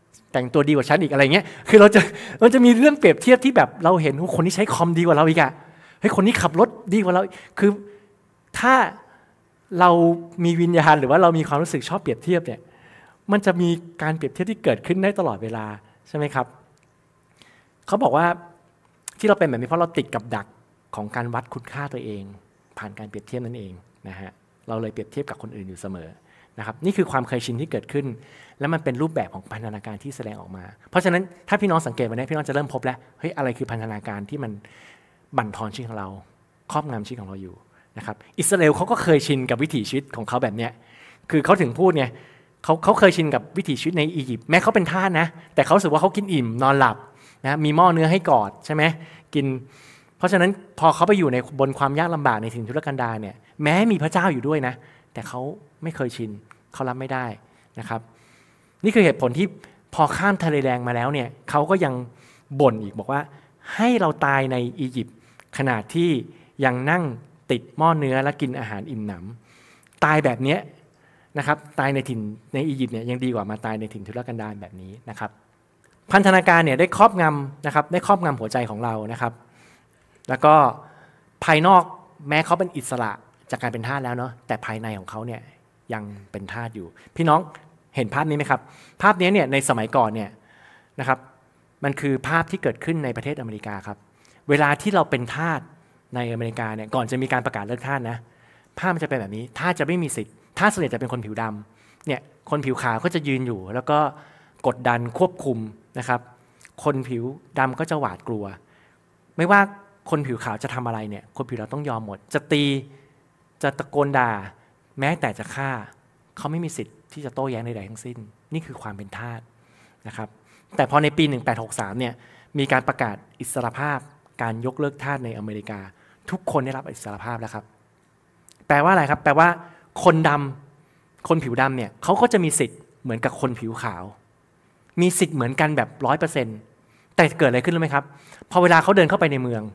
S1: แต่งตัวดีกว่าฉันอีกอะไรเงี้ยคือเราจะเราจะมีเรื่องเปรียบเทียบที่แบบเราเห็นคนนี้ใช้คอมดีกว่าเราอีกอะเฮ้ยคนนี้ขับรถดีกว่าเราคือถ้าเรามีวิญญาณหรือว่าเรามีความรู้สึกชอบเปรียบเทียบเนี่ยมันจะมีการเปรียบเทียบที่เกิดขึ้นได้ตลอดเวลาใช่ไหมครับเขาบอกว่าที่เราเป็นแบบนี้เพราะเราติดกับดักของการวัดคุณค่าตัวเองผ่านการเปรียบเทียบนั่นเองนะฮะเราเลยเปรียบเทียบกับคนอื่นอยู่เสมอนะครับนี่คือความเคยชินที่เกิดขึ้นและมันเป็นรูปแบบของพันธนาการที่แสดงออกมาเพราะฉะนั้นถ้าพี่น้องสังเกตวันนี้พี่น้องจะเริ่มพบแล้วเฮ้ยอะไรคือพันธนาการที่มันบั่นทอนชีวิตของเราครอบงำชีวิตของเราอยู่นะครับอิสราเอลเขาก็เคยชินกับวิถีชีวิตของเขาแบบเนี้ยคือเขาถึงพูดไงเขาเขาเคยชินกับวิถีชีวิตในอียิปต์แม้เขาเป็นทาสนะแต่เขารู้สึกว่าเขากินอิ่มนอนหลับนะมีหม้อเนื้อให้กอดใช่ไหมกินเพราะฉะนั้นพอเขาไปอยู่ในบนความยากลำบากในถิ่นทุรกันดารเนี่ยแม้มีพระเจ้าอยู่ด้วยนะแต่เขาไม่เคยชินเขารับไม่ได้นะครับนี่คือเหตุผลที่พอข้ามทะเลแดงมาแล้วเนี่ยเขาก็ยังบ่นอีกบอกว่าให้เราตายในอียิปต์ขณะที่ยังนั่งติดหม้อเนื้อและกินอาหารอิ่มหนำตายแบบนี้นะครับตายในถิ่นในอียิปต์เนี่ยยังดีกว่ามาตายในถิ่นทุรกันดารแบบนี้นะครับพันธนาการเนี่ยได้ครอบงำนะครับได้ครอบงำหัวใจของเรานะครับแล้วก็ภายนอกแม้เขาเป็นอิสระจากการเป็นทาสแล้วเนาะแต่ภายในของเขาเนี่ยยังเป็นทาสอยู่พี่น้องเห็นภาพนี้ไหมครับภาพนี้เนี่ยในสมัยก่อนเนี่ยนะครับมันคือภาพที่เกิดขึ้นในประเทศอเมริกาครับเวลาที่เราเป็นทาสในอเมริกาเนี่ยก่อนจะมีการประกาศเลิกทาสนะภาพมันจะเป็นแบบนี้ทาสจะไม่มีสิทธิ์ทาสส่วนใหญ่จะเป็นคนผิวดำเนี่ยคนผิวขาวก็จะยืนอยู่แล้วก็กดดันควบคุมนะครับคนผิวดำก็จะหวาดกลัวไม่ว่าคนผิวขาวจะทำอะไรเนี่ยคนผิวดำต้องยอมหมดจะตีจะตะโกนด่าแม้แต่จะฆ่าเขาไม่มีสิทธิ์ที่จะโต้แย้งใดๆทั้งสิ้นนี่คือความเป็นทาสนะครับแต่พอในปีหนึ่งพันแปดร้อยหกสิบสามเนี่ยมีการประกาศอิสรภาพการยกเลิกทาสในอเมริกาทุกคนได้รับอิสรภาพแล้วครับแปลว่าอะไรครับแปลว่าคนดำคนผิวดำเนี่ยเขาก็จะมีสิทธิ์เหมือนกับคนผิวขาวมีสิทธิ์เหมือนกันแบบร้อยเปอร์เซ็นต์แต่เกิดอะไรขึ้นรู้ไหมครับพอเวลาเขาเดินเข้าไปในเมือง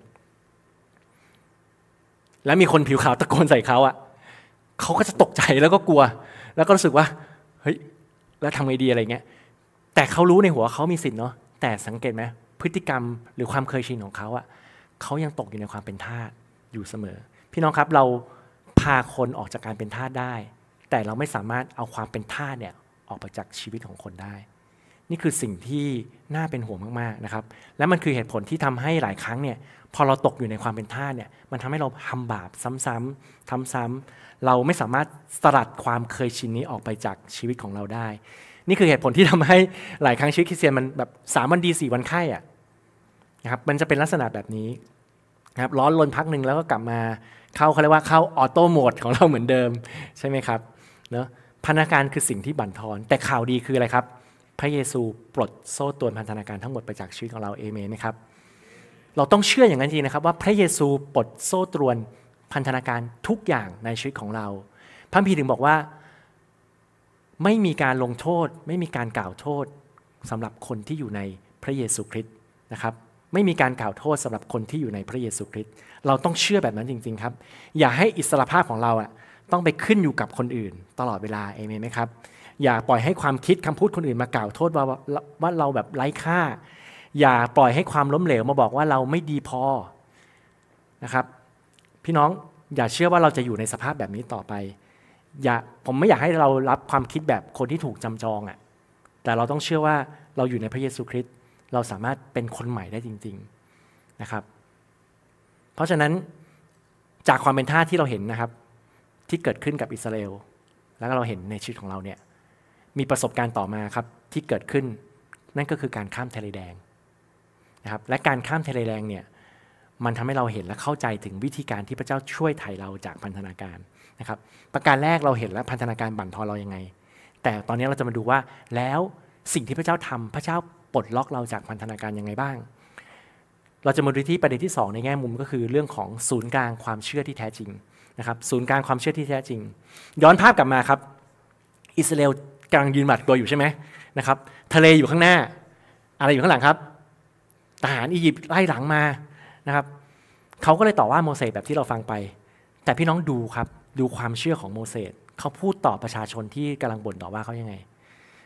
S1: แล้วมีคนผิวขาวตะโกนใส่เขาอ่ะเขาก็จะตกใจแล้วก็กลัวแล้วก็รู้สึกว่าเฮ้ยแล้วทำไงดีอะไรเงี้ยแต่เขารู้ในหัวเขามีสิทธิ์เนาะแต่สังเกตไหมพฤติกรรมหรือความเคยชินของเขาอ่ะเขายังตกอยู่ในความเป็นทาสอยู่เสมอพี่น้องครับเราพาคนออกจากการเป็นทาสได้แต่เราไม่สามารถเอาความเป็นทาสเนี่ยออกไปจากชีวิตของคนได้นี่คือสิ่งที่น่าเป็นห่วงมากๆนะครับและมันคือเหตุผลที่ทำให้หลายครั้งเนี่ยพอเราตกอยู่ในความเป็นทาสเนี่ยมันทำให้เราทำบาปซ้ำๆทำซ้ำเราไม่สามารถสลัดความเคยชินนี้ออกไปจากชีวิตของเราได้นี่คือเหตุผลที่ทำให้หลายครั้งชีวิตคริสเตียนมันแบบสามวันดีสี่วันไข้อะนะครับมันจะเป็นลักษณะแบบนี้นะครับร้อนรนพักหนึ่งแล้วก็กลับมาเข้าเขาเรียกว่าเข้าออโต้โหมดของเราเหมือนเดิมใช่ไหมครับเนาะพันธนาการคือสิ่งที่บั่นทอนแต่ข่าวดีคืออะไรครับพระเยซูปลดโซ่ตรวนพันธนาการทั้งหมดไปจากชีวิตของเราเอเมนไหมครับเราต้องเชื่ออย่างนั้นจริงนะครับว่าพระเยซูปลดโซ่ตรวนพันธนาการทุกอย่างในชีวิตของเราพระคัมภีร์ถึงบอกว่าไม่มีการลงโทษไม่มีการกล่าวโทษสำหรับคนที่อยู่ในพระเยซูคริสต์นะครับไม่มีการกล่าวโทษสำหรับคนที่อยู่ในพระเยซูคริสต์เราต้องเชื่อแบบนั้นจริงๆครับอย่าให้อิสรภาพของเราอ่ะต้องไปขึ้นอยู่กับคนอื่นตลอดเวลาเอเมนไหมครับอย่าปล่อยให้ความคิดคำพูดคนอื่นมากล่าวโทษว่าว่าเราแบบไร้ค่าอย่าปล่อยให้ความล้มเหลวมาบอกว่าเราไม่ดีพอนะครับพี่น้องอย่าเชื่อว่าเราจะอยู่ในสภาพแบบนี้ต่อไปอย่าผมไม่อยากให้เรารับความคิดแบบคนที่ถูกจำจองอ่ะแต่เราต้องเชื่อว่าเราอยู่ในพระเยซูคริสต์เราสามารถเป็นคนใหม่ได้จริงๆนะครับเพราะฉะนั้นจากความเป็นทาสที่เราเห็นนะครับที่เกิดขึ้นกับอิสราเอลแล้วก็เราเห็นในชีวิตของเราเนี่ยมีประสบการณ์ต่อมาครับที่เกิดขึ้นนั่นก็คือการข้ามทะเลแดงนะครับและการข้ามทะเลแดงเนี่ยมันทำให้เราเห็นและเข้าใจถึงวิธีการที่พระเจ้าช่วยไถ่เราจากพันธนาการนะครับประการแรกเราเห็นแล้วพันธนาการบั่นทอนเรายังไงแต่ตอนนี้เราจะมาดูว่าแล้วสิ่งที่พระเจ้าทำพระเจ้าปลดล็อกเราจากพันธนาการยังไงบ้างเราจะมาดูที่ประเด็นที่สองในแง่มุมก็คือเรื่องของศูนย์กลางความเชื่อที่แท้จริงนะครับศูนย์กลางความเชื่อที่แท้จริงย้อนภาพกลับมาครับอิสราเอลกำลังยืนหวาดกลัวอยู่ใช่ไหมนะครับทะเลอยู่ข้างหน้าอะไรอยู่ข้างหลังครับทหารอียิปต์ไล่หลังมานะครับเขาก็เลยต่อว่าโมเสสแบบที่เราฟังไปแต่พี่น้องดูครับดูความเชื่อของโมเสสเขาพูดต่อประชาชนที่กำลังบ่นต่อว่าเขายังไง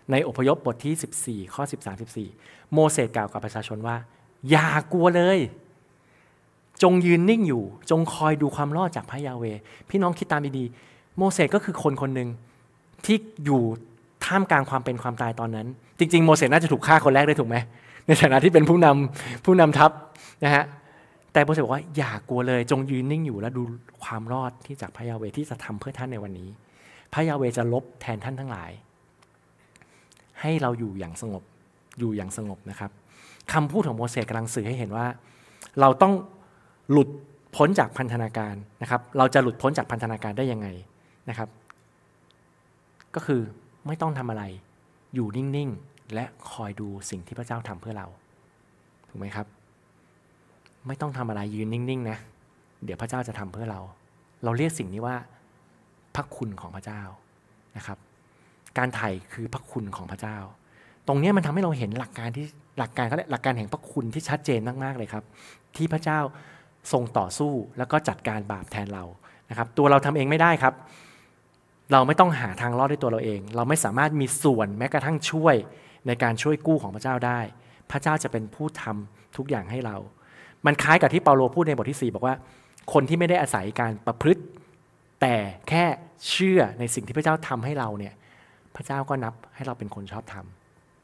S1: ในอพยพบทที่สิบสี่ข้อสิบสาม สิบสี่โมเสสกล่าวกับประชาชนว่าอย่ากลัวเลยจงยืนนิ่งอยู่จงคอยดูความรอดจากพระยาเวห์พี่น้องคิดตามดีๆโมเสสก็คือคนคนหนึ่งที่อยู่ท่ามกลางความเป็นความตายตอนนั้นจริงๆโมเสสน่าจะถูกฆ่าคนแรกด้วยถูกไหมในฐานะที่เป็นผู้นำผู้นำทัพนะฮะแต่โมเสสบอกว่าอย่ากลัวเลยจงยืนนิ่งอยู่และดูความรอดที่จากพระยาเวห์ที่จะทำเพื่อท่านในวันนี้พระยาเวห์จะลบแทนท่านทั้งหลายให้เราอยู่อย่างสงบอยู่อย่างสงบนะครับคำพูดของโมเสสกำลังสื่อให้เห็นว่าเราต้องหลุดพ้นจากพันธนาการนะครับเราจะหลุดพ้นจากพันธนาการได้ยังไงนะครับก็คือไม่ต้องทำอะไรอยู่นิ่งๆและคอยดูสิ่งที่พระเจ้าทำเพื่อเราถูกไหมครับไม่ต้องทำอะไรยืนนิ่งๆนะเดี๋ยวพระเจ้าจะทำเพื่อเราเราเรียกสิ่งนี้ว่าพระคุณของพระเจ้านะครับการไถ่คือพระคุณของพระเจ้าตรงนี้มันทำให้เราเห็นหลักการที่หลักการเขาเรียกหลักการแห่งพระคุณที่ชัดเจนมากๆเลยครับที่พระเจ้าทรงต่อสู้แล้วก็จัดการบาปแทนเรานะครับตัวเราทำเองไม่ได้ครับเราไม่ต้องหาทางรอดด้วยตัวเราเองเราไม่สามารถมีส่วนแม้กระทั่งช่วยในการช่วยกู้ของพระเจ้าได้พระเจ้าจะเป็นผู้ทำทุกอย่างให้เรามันคล้ายกับที่เปาโลพูดในบทที่สี่บอกว่าคนที่ไม่ได้อาศัยการประพฤติแต่แค่เชื่อในสิ่งที่พระเจ้าทำให้เราเนี่ยพระเจ้าก็นับให้เราเป็นคนชอบธรรม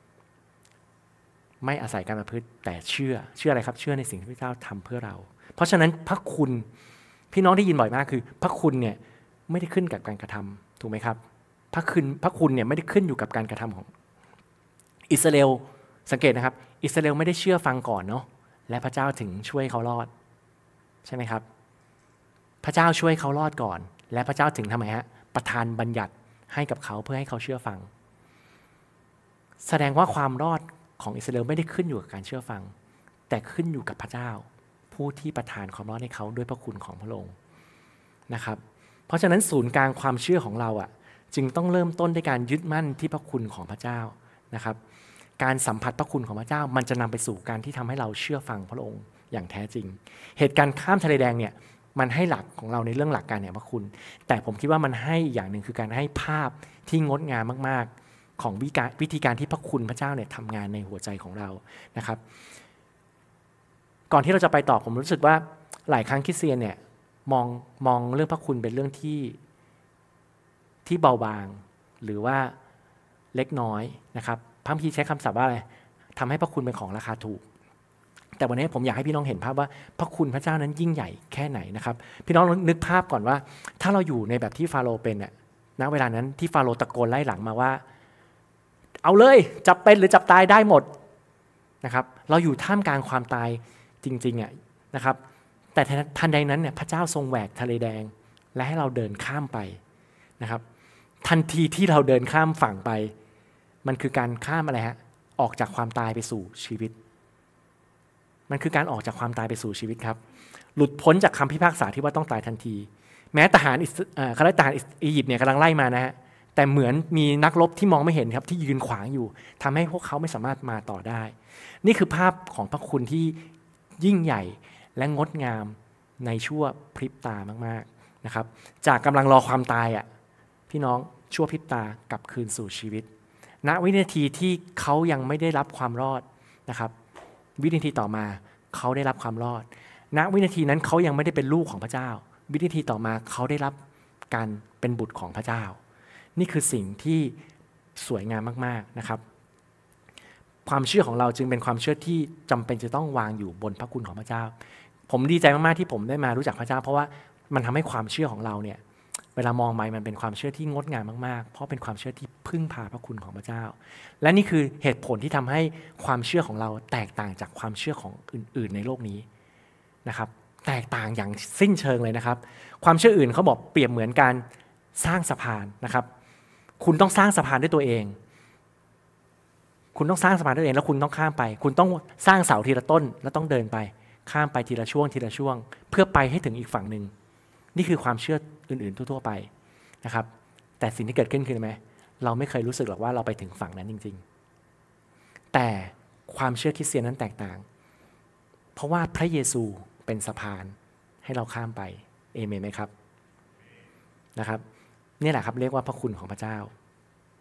S1: ไม่อาศัยการประพฤติแต่เชื่อเชื่ออะไรครับเชื่อในสิ่งที่พระเจ้าทำเพื่อเราเพราะฉะนั้นพระคุณพี่น้องได้ยินบ่อยมากคือพระคุณเนี่ยไม่ได้ขึ้นกับการกระทำถูกไหมครับพระคุณพระคุณเนี่ยไม่ได้ขึ้นอยู่กับการกระทำของอิสราเอลสังเกตนะครับอิสราเอลไม่ได้เชื่อฟังก่อนเนาะและพระเจ้าถึงช่วยเขารอดใช่ไหมครับพระเจ้าช่วยเขารอดก่อนและพระเจ้าถึงทำไมฮะประทานบัญญัติให้กับเขาเพื่อให้เขาเชื่อฟังแสดงว่าความรอดของอิสราเอลไม่ได้ขึ้นอยู่กับการเชื่อฟังแต่ขึ้นอยู่กับพระเจ้าผู้ที่ประทานความรอดให้เขาด้วยพระคุณของพระองค์นะครับเพราะฉะนั้นศูนย์กลางความเชื่อของเราอ่ะจึงต้องเริ่มต้นด้วยการยึดมั่นที่พระคุณของพระเจ้านะครับการสัมผัสพระคุณของพระเจ้ามันจะนำไปสู่การที่ทำให้เราเชื่อฟังพระองค์อย่างแท้จริงเหตุการณ์ข้ามทะเลแดงเนี่ยมันให้หลักของเราในเรื่องหลักการแห่งพระคุณแต่ผมคิดว่ามันให้อย่างหนึ่งคือการให้ภาพที่งดงามมากๆของวิธีการที่พระคุณพระเจ้าเนี่ยทำงานในหัวใจของเรานะครับก่อนที่เราจะไปต่อผมรู้สึกว่าหลายครั้งคริสเตียนเนี่ยมองมองเรื่องพระคุณเป็นเรื่องที่ที่เบาบางหรือว่าเล็กน้อยนะครับพระคัมภีร์ใช้คำศัพท์ว่าอะไรทำให้พระคุณเป็นของราคาถูกแต่วันนี้ผมอยากให้พี่น้องเห็นภาพว่าพระคุณพระเจ้านั้นยิ่งใหญ่แค่ไหนนะครับพี่น้องนึกภาพก่อนว่าถ้าเราอยู่ในแบบที่ฟาโรห์เป็นเนี่ยณเวลานั้นที่ฟาโรห์ตะโกนไล่หลังมาว่าเอาเลยจับเป็นหรือจับตายได้หมดนะครับเราอยู่ท่ามกลางความตายจริงๆอ่ะนะครับแต่ทันใดนั้นเนี่ยพระเจ้าทรงแหวกทะเลแดงและให้เราเดินข้ามไปนะครับทันทีที่เราเดินข้ามฝั่งไปมันคือการข้ามอะไรฮะออกจากความตายไปสู่ชีวิตมันคือการออกจากความตายไปสู่ชีวิตครับหลุดพ้นจากคำพิพากษาที่ว่าต้องตายทันทีแม้ทหารข้าราชการอียิปต์เนี่ยกำลังไล่มานะฮะแต่เหมือนมีนักรบที่มองไม่เห็นครับที่ยืนขวางอยู่ทำให้พวกเขาไม่สามารถมาต่อได้นี่คือภาพของพระคุณที่ยิ่งใหญ่และงดงามในชั่วพริบตามากๆนะครับจากกำลังรอความตายอ่ะพี่น้องชั่วพริบตากลับคืนสู่ชีวิตณวินาทีที่เขายังไม่ได้รับความรอดนะครับวินาทีต่อมาเขาได้รับความรอดณวินาทีนั้นเขายังไม่ได้เป็นลูกของพระเจ้าวินาทีต่อมาเขาได้รับการเป็นบุตรของพระเจ้านี่คือสิ่งที่สวยงามมากๆนะครับความเชื่อของเราจึงเป็นความเชื่อที่จำเป็นจะต้องวางอยู่บนพระคุณของพระเจ้าผมดีใจมากๆที่ผมได้มารู้จักพระเจ้าเพราะว่ามันทำให้ความเชื่อของเราเนี่ยเวลามองไปมันเป็นความเชื่อที่งดงามมากๆเพราะเป็นความเชื่อที่พึ่งพาพระคุณของพระเจ้าและนี่คือเหตุผลที่ทำให้ความเชื่อของเราแตกต่างจากความเชื่อของอื่นๆในโลกนี้นะครับแตกต่างอย่างสิ้นเชิงเลยนะครับความเชื่ออื่นเขาบอกเปรียบเหมือนการสร้างสะพานนะครับคุณต้องสร้างสะพานด้วยตัวเองคุณต้องสร้างสะพานด้วยตัวเองแล้วคุณต้องข้ามไปคุณต้องสร้างเสาทีละต้นแล้วต้องเดินไปข้ามไปทีละช่วงทีละช่วงเพื่อไปให้ถึงอีกฝั่งหนึ่งนี่คือความเชื่ออื่นๆทั่วๆไปนะครับแต่สิ่งที่เกิดขึ้นคือไหมเราไม่เคยรู้สึกหรอกว่าเราไปถึงฝั่งนั้นจริงๆแต่ความเชื่อคริสเตียนนั้นแตกต่างเพราะว่าพระเยซูเป็นสะพานให้เราข้ามไปเอเมนไหมครับนะครับนี่แหละครับเรียกว่าพระคุณของพระเจ้า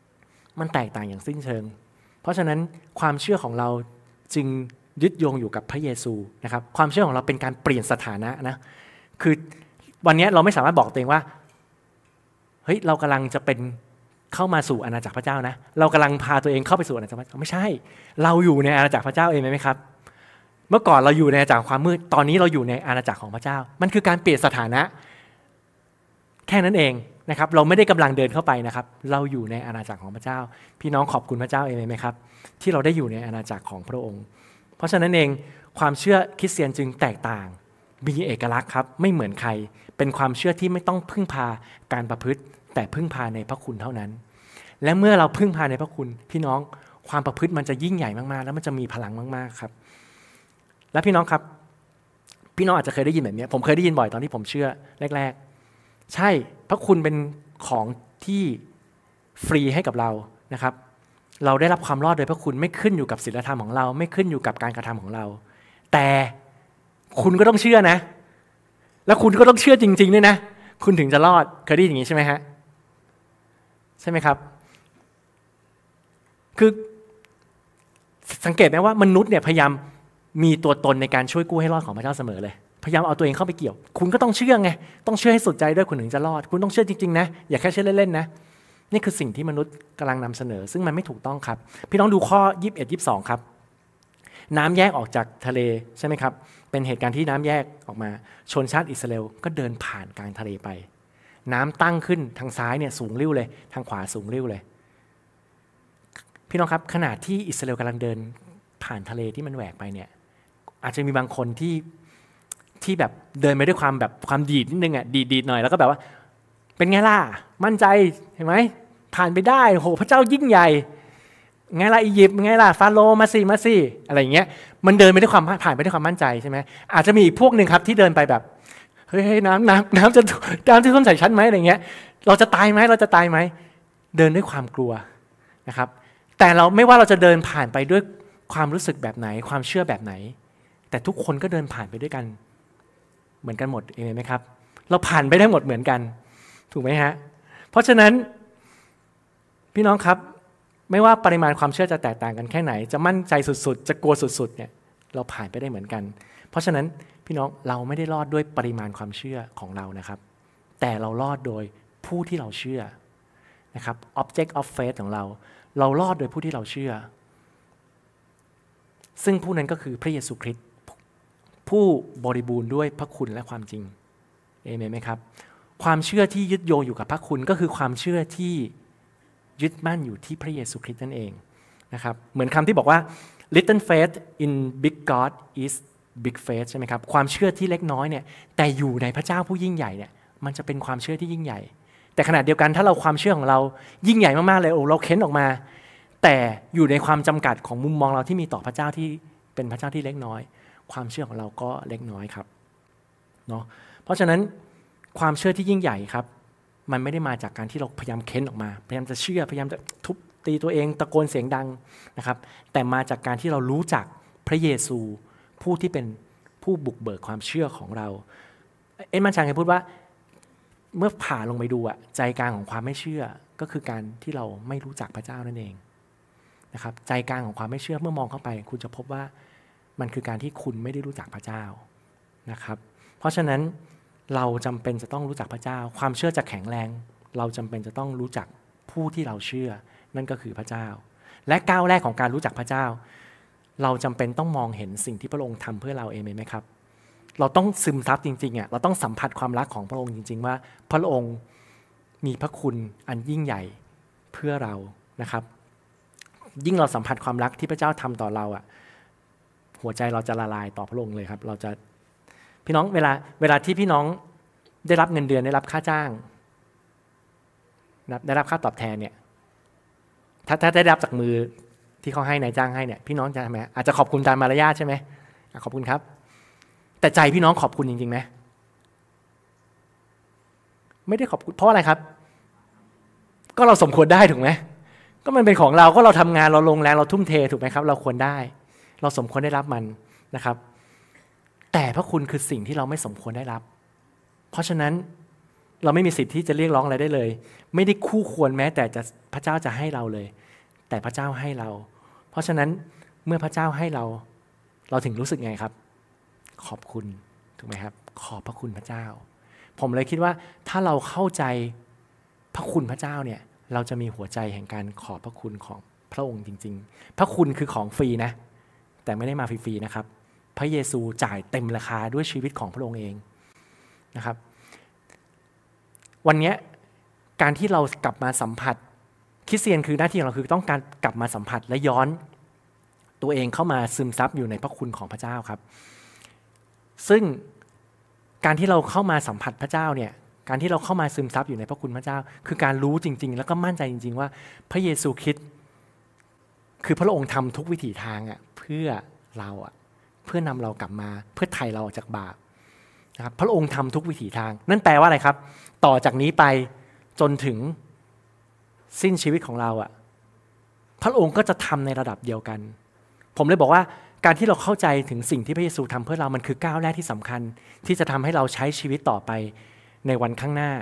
S1: มันแตกต่างอย่างสิ้นเชิงเพราะฉะนั้นความเชื่อของเราจึงยึดโยงอยู่กับพระเยซูนะครับความเชื่อของเราเป็นการเปลี่ยนสถานะนะคือวันนี้เราไม่สามารถบอกตัวเองว่าเฮ้ยเรากำลังจะเป็นเข้ามาสู่อาณาจักรพระเจ้านะเรากำลังพาตัวเองเข้าไปสู่อาณาจักรพระเจ้าไม่ใช่เราอยู่ในอาณาจักรพระเจ้าเองไหมครับเมื่อก่อนเราอยู่ในอาณาจักรความมืดตอนนี้เราอยู่ในอาณาจักรของพระเจ้ามันคือการเปลี่ยนสถานะแค่นั้นเองนะครับเราไม่ได้กำลังเดินเข้าไปนะครับเราอยู่ในอาณาจักรของพระเจ้าพี่น้องขอบคุณพระเจ้าเองไหมครับที่เราได้อยู่ในอาณาจักรของพระองค์เพราะฉะนั้นเองความเชื่อคริสเตียนจึงแตกต่างมีเอกลักษณ์ครับไม่เหมือนใครเป็นความเชื่อที่ไม่ต้องพึ่งพาการประพฤติแต่พึ่งพาในพระคุณเท่านั้นและเมื่อเราพึ่งพาในพระคุณพี่น้องความประพฤติมันจะยิ่งใหญ่มากๆแล้วมันจะมีพลังมากๆครับและพี่น้องครับพี่น้องอาจจะเคยได้ยินแบบนี้ผมเคยได้ยินบ่อยตอนที่ผมเชื่อแรกๆใช่พระคุณเป็นของที่ฟรีให้กับเรานะครับเราได้รับความรอดโดยพระคุณไม่ขึ้นอยู่กับศีลธรรมของเราไม่ขึ้นอยู่กับการกระทำของเราแต่คุณก็ต้องเชื่อนะแล้วคุณก็ต้องเชื่อจริงๆด้วยนะคุณถึงจะรอดเคยได้ยินอย่างนี้ใช่ไหมฮะใช่ไหมครับคือสังเกตไหมว่ามนุษย์เนี่ยพยายามมีตัวตนในการช่วยกู้ให้รอดของพระเจ้าเสมอเลยพยายามเอาตัวเองเข้าไปเกี่ยวคุณก็ต้องเชื่อไงต้องเชื่อให้สุดใจด้วยคุณถึงจะรอดคุณต้องเชื่อจริงๆนะอย่าแค่เชื่อเล่นๆนะนี่คือสิ่งที่มนุษย์กำลังนำเสนอซึ่งมันไม่ถูกต้องครับพี่น้องดูข้อยี่สิบเอ็ด ยี่สิบสองครับน้ำแยกออกจากทะเลใช่ไหมครับเป็นเหตุการณ์ที่น้ำแยกออกมาชนชาติอิสราเอลก็เดินผ่านกลางทะเลไปน้ำตั้งขึ้นทางซ้ายเนี่ยสูงริ้วเลยทางขวาสูงริ้วเลยพี่น้องครับขณะที่อิสราเอลกำลังเดินผ่านทะเลที่มันแหวกไปเนี่ยอาจจะมีบางคนที่ที่แบบเดินไปด้วยความแบบความดีดนิดนึงอ่ะดีดๆหน่อยแล้วก็แบบว่าเป็นไงล่ะมั่นใจเห็นไหมผ่านไปได้โหพระเจ้ายิ่งใหญ่ไงล่ะอียิปต์ไงล่ะฟาโรห์มาสิมาสิอะไรอย่างเงี้ยมันเดินไปด้วยความผ่านไปด้วยความมั่นใจใช่ไหมอาจจะมีอีกพวกหนึ่งครับที่เดินไปแบบเฮ้ยน้ำน้ำน้ำจะน้ำจะท่วมใส่ฉันไหมอะไรเงี้ยเราจะตายไหมเราจะตายไหมเดินด้วยความกลัวนะครับแต่เราไม่ว่าเราจะเดินผ่านไปด้วยความรู้สึกแบบไหนความเชื่อแบบไหนแต่ทุกคนก็เดินผ่านไปด้วยกันเหมือนกันหมดเองไหมครับเราผ่านไปได้หมดเหมือนกันถูกไหมฮะเพราะฉะนั้นพี่น้องครับไม่ว่าปริมาณความเชื่อจะแตกต่างกันแค่ไหนจะมั่นใจสุดๆจะกลัวสุดๆเนี่ยเราผ่านไปได้เหมือนกันเพราะฉะนั้นพี่น้องเราไม่ได้รอดด้วยปริมาณความเชื่อของเรานะครับแต่เรารอดโดยผู้ที่เราเชื่อนะครับ object of faith ของเราเรารอดโดยผู้ที่เราเชื่อซึ่งผู้นั้นก็คือพระเยซูคริสต์ผู้บริบูรณ์ด้วยพระคุณและความจริงเอเมนไหมครับความเชื่อที่ยึดโยงอยู่กับพระคุณก็คือความเชื่อที่ยึดมั่นอยู่ที่พระเยซูคริสต์นั่นเองนะครับเหมือนคำที่บอกว่า little faith in big God is big faith ใช่ไหมครับความเชื่อที่เล็กน้อยเนี่ยแต่อยู่ในพระเจ้าผู้ยิ่งใหญ่เนี่ยมันจะเป็นความเชื่อที่ยิ่งใหญ่แต่ขณะเดียวกันถ้าเราความเชื่อของเรายิ่งใหญ่มากๆเลยโอ้เราเค้นออกมาแต่อยู่ในความจำกัดของมุมมองเราที่มีต่อพระเจ้าที่เป็นพระเจ้าที่เล็กน้อยความเชื่อของเราก็เล็กน้อยครับเนาะเพราะฉะนั้นความเชื่อที่ยิ่งใหญ่ครับมันไม่ได้มาจากการที่เราพยายามเค้นออกมาพยายามจะเชื่อพยายามจะทุบตีตัวเองตะโกนเสียงดังนะครับแต่มาจากการที่เรารู้จักพระเยซูผู้ที่เป็นผู้บุกเบิกความเชื่อของเราเอ็นมันชังเคยพูดว่าเมื่อผ่าลงไปดูอะใจกลางของความไม่เชื่อก็คือการที่เราไม่รู้จักพระเจ้านั่นเองนะครับใจกลางของความไม่เชื่อเมื่อมองเข้าไปคุณจะพบว่ามันคือการที่คุณไม่ได้รู้จักพระเจ้านะครับเพราะฉะนั้นเราจำเป็นจะต้องรู้จักพระเจ้าความเชื่อจะแข็งแรงเราจำเป็นจะต้องรู้จักผู้ที่เราเชื่อนั่นก็คือพระเจ้าและก้าวแรกของการรู้จักพระเจ้าเราจำเป็นต้องมองเห็นสิ่งที่พระองค์ทำเพื่อเราเองไหมครับเราต้องซึมซับจริงๆอ่ะเราต้องสัมผัสความรักของพระองค์จริงๆว่าพระองค์มีพระคุณอันยิ่งใหญ่เพื่อเรานะครับยิ่งเราสัมผัสความรักที่พระเจ้าทำต่อเราอ่ะหัวใจเราจะละลายต่อพระองค์เลยครับเราจะพี่น้องเวลาเวลาที่พี่น้องได้รับเงินเดือนได้รับค่าจ้างได้รับค่าตอบแทนเนี่ยถ้าถ้าได้รับจากมือที่เขาให้นายจ้างให้เนี่ยพี่น้องจะทำไมอาจจะขอบคุณตามมารยาทใช่ไหมขอบคุณครับแต่ใจพี่น้องขอบคุณจริงๆไหมไม่ได้ขอบคุณเพราะอะไรครับก็เราสมควรได้ถูกไหมก็มันเป็นของเราก็เราทำงานเราลงแรงเราทุ่มเทถูกไหมครับเราควรได้เราสมควรได้รับมันนะครับแต่พระคุณคือสิ่งที่เราไม่สมควรได้รับเพราะฉะนั้นเราไม่มีสิทธิ์ที่จะเรียกร้องอะไรได้เลยไม่ได้คู่ควรแม้แต่จะพระเจ้าจะให้เราเลยแต่พระเจ้าให้เราเพราะฉะนั้นเมื่อพระเจ้าให้เราเราถึงรู้สึกไงครับขอบคุณถูกไหมครับขอบพระคุณพระเจ้าผมเลยคิดว่าถ้าเราเข้าใจพระคุณพระเจ้าเนี่ยเราจะมีหัวใจแห่งการขอบพระคุณของพระองค์จริงๆพระคุณคือของฟรีนะแต่ไม่ได้มาฟรีๆนะครับพระเยซูจ่ายเต็มราคาด้วยชีวิตของพระองค์เองนะครับวันนี้การที่เรากลับมาสัมผัสคริสเตียนคือหน้าที่ของเราคือต้องการกลับมาสัมผัสและย้อนตัวเองเข้ามาซึมซับอยู่ในพระคุณของพระเจ้าครับซึ่งการที่เราเข้ามาสัมผัสพระเจ้าเนี่ยการที่เราเข้ามาซึมซับอยู่ในพระคุณพระเจ้าคือการรู้จริงๆแล้วก็มั่นใจจริงๆว่าพระเยซูคริสต์คือพระองค์ทำทุกวิถีทางอ่ะเพื่อเราอ่ะเพื่อนำเรากลับมาเพื่อไถ่เราออกจากบาปนะครับพระองค์ทำทุกวิถีทางนั่นแปลว่าอะไรครับต่อจากนี้ไปจนถึงสิ้นชีวิตของเราอ่ะพระองค์ก็จะทำในระดับเดียวกันผมเลยบอกว่าการที่เราเข้าใจถึงสิ่งที่พระเยซูทำเพื่อเรามันคือก้าวแรกที่สำคัญที่จะทำให้เราใช้ชีวิตต่อไปในวันข้างหน้า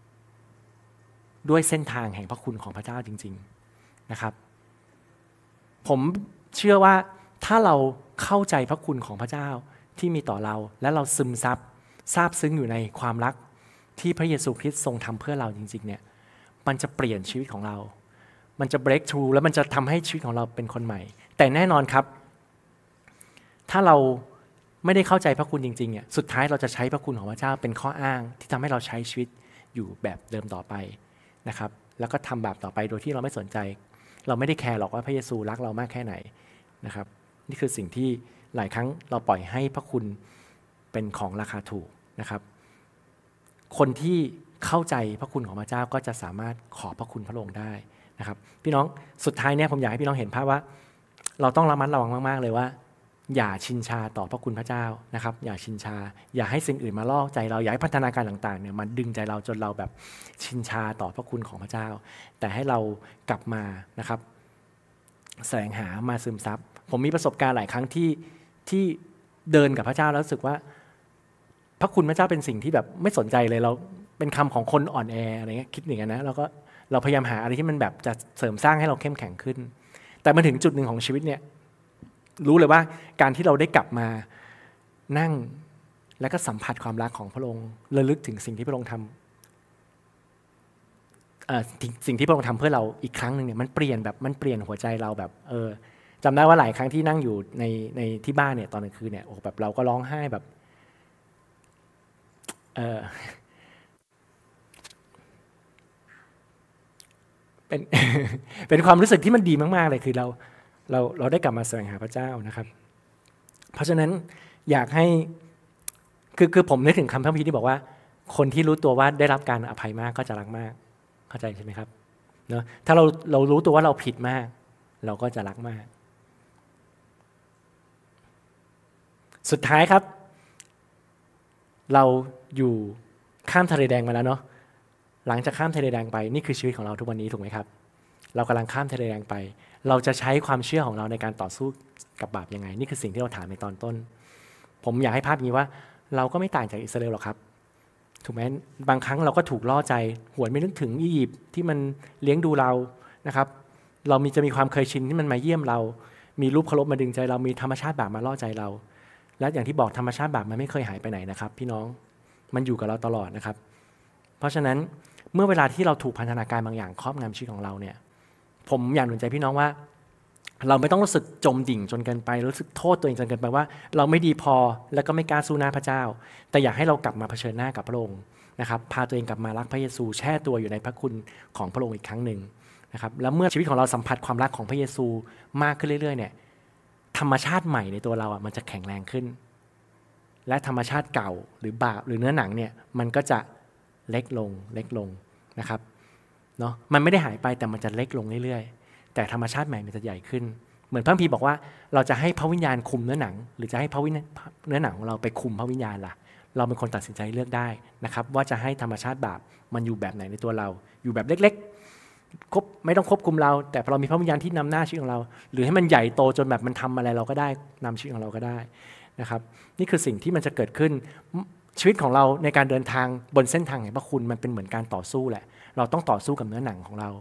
S1: ด้วยเส้นทางแห่งพระคุณของพระเจ้าจริงๆนะครับผมเชื่อว่าถ้าเราเข้าใจพระคุณของพระเจ้าที่มีต่อเราและเราซึมซับซาบซึ้งอยู่ในความรักที่พระเยซูคริสต์ทรงทำเพื่อเราจริงๆเนี่ยมันจะเปลี่ยนชีวิตของเรามันจะ break through แล้วมันจะทำให้ชีวิตของเราเป็นคนใหม่แต่แน่นอนครับถ้าเราไม่ได้เข้าใจพระคุณจริงๆเนี่ยสุดท้ายเราจะใช้พระคุณของพระเจ้าเป็นข้ออ้างที่ทำให้เราใช้ชีวิตอยู่แบบเดิมต่อไปนะครับแล้วก็ทำบาปต่อไปโดยที่เราไม่สนใจเราไม่ได้แคร์หรอกว่าพระเยซูรักเรามากแค่ไหนนะครับนี่คือสิ่งที่หลายครั้งเราปล่อยให้พระคุณเป็นของราคาถูกนะครับคนที่เข้าใจพระคุณของพระเจ้าก็จะสามารถขอบพระคุณพระองค์ได้นะครับพี่น้องสุดท้ายเนี่ยผมอยากให้พี่น้องเห็นภาพว่าเราต้องระมัดระวังมากๆเลยว่าอย่าชินชาต่อพระคุณพระเจ้านะครับอย่าชินชาอย่าให้สิ่งอื่นมาล่อใจเราอย่าให้พัฒนาการต่างๆเนี่ยมันดึงใจเราจนเราแบบชินชาต่อพระคุณของพระเจ้าแต่ให้เรากลับมานะครับแสวงหามาซึมซับผมมีประสบการณ์หลายครั้งที่ที่เดินกับพระเจ้าแล้วรู้สึกว่าพระคุณพระเจ้าเป็นสิ่งที่แบบไม่สนใจเลยเราเป็นคำของคนอ่อนแออะไรเงี้ยคิดอย่างนั้นนะเราก็เราพยายามหาอะไรที่มันแบบจะเสริมสร้างให้เราเข้มแข็งขึ้นแต่มาถึงจุดหนึ่งของชีวิตเนี่ยรู้เลยว่าการที่เราได้กลับมานั่งแล้วก็สัมผัสความรักของพระองค์ระลึกถึงสิ่งที่พระองค์ทำเอ่อสิ่งที่พระองค์ทำเพื่อเราอีกครั้งหนึ่งเนี่ยมันเปลี่ยนแบบมันเปลี่ยนหัวใจเราแบบเออจำได้ว่าหลายครั้งที่นั่งอยู่ในในที่บ้านเนี่ยตอนกลางคืนเนี่ยโอ้แบบเราก็ร้องไห้แบบเออเป็น เป็นความรู้สึกที่มันดีมากๆเลยคือเราเราเราได้กลับมาแสวงหาพระเจ้านะครับเพราะฉะนั้นอยากให้คือคือผมนึกถึงคำพระคัมภีร์ที่บอกว่าคนที่รู้ตัวว่าได้รับการอภัยมากก็จะรักมากเข้าใจใช่ไหมครับเนอะถ้าเราเรารู้ตัวว่าเราผิดมากเราก็จะรักมากสุดท้ายครับเราอยู่ข้ามทะเลแดงมาแล้วเนาะหลังจากข้ามทะเลแดงไปนี่คือชีวิตของเราทุกวันนี้ถูกไหมครับเรากำลังข้ามทะเลแดงไปเราจะใช้ความเชื่อของเราในการต่อสู้กับบาปยังไงนี่คือสิ่งที่เราถามในตอนต้นผมอยากให้ภาพนี้ว่าเราก็ไม่ต่างจากอิสราเอลหรอกครับถูกไหมบางครั้งเราก็ถูกล่อใจหวนไม่นึกถึงอียิปต์ที่มันเลี้ยงดูเรานะครับเรามีจะมีความเคยชินที่มันมาเยี่ยมเรามีรูปเคารพมาดึงใจเรามีธรรมชาติบาปมาล่อใจเราและอย่างที่บอกธรรมชาติบาปมันไม่เคยหายไปไหนนะครับพี่น้องมันอยู่กับเราตลอดนะครับเพราะฉะนั้นเมื่อเวลาที่เราถูกพันธนาการบางอย่างครอบงำชีวิตของเราเนี่ยผมอยากหนุนใจพี่น้องว่าเราไม่ต้องรู้สึกจมดิ่งจนเกินไปรู้สึกโทษตัวเองจนเกินไปว่าเราไม่ดีพอแล้วก็ไม่กล้าสู้หน้าพระเจ้าแต่อยากให้เรากลับมาเผชิญหน้ากับพระองค์นะครับพาตัวเองกลับมารักพระเยซูแช่ตัวอยู่ในพระคุณของพระองค์อีกครั้งหนึ่งนะครับแล้วเมื่อชีวิตของเราสัมผัสความรักของพระเยซูมากขึ้นเรื่อยๆเนี่ยธรรมชาติใหม่ในตัวเราอ่ะมันจะแข็งแรงขึ้นและธรรมชาติเก่าหรือบาปหรือเนื้อหนังเนี่ยมันก็จะเล็กลงเล็กลงนะครับเนาะมันไม่ได้หายไปแต่มันจะเล็กลงเรื่อยๆแต่ธรรมชาติใหม่มันจะใหญ่ขึ้นเหมือนพระคัมภีร์บอกว่าเราจะให้พระวิญญาณคุมเนื้อหนังหรือจะให้พระวิญญาณเนื้อหนังของเราไปคุมพระวิญญาณล่ะเราเป็นคนตัดสินใจเลือกได้นะครับว่าจะให้ธรรมชาติบาปมันอยู่แบบไหนในตัวเราอยู่แบบเล็กๆครบไม่ต้องควบคุมเราแต่พอเรามีพระวิญญาณที่นำหน้าชีวิตของเราหรือให้มันใหญ่โตจนแบบมันทำอะไรเราก็ได้นำชีวิตของเราก็ได้นะครับนี่คือสิ่งที่มันจะเกิดขึ้นชีวิตของเราในการเดินทางบนเส้นทางแห่งพระคุณมันเป็นเหมือนการต่อสู้แหละเราต้องต่อสู้กับเนื้อหนังของเรา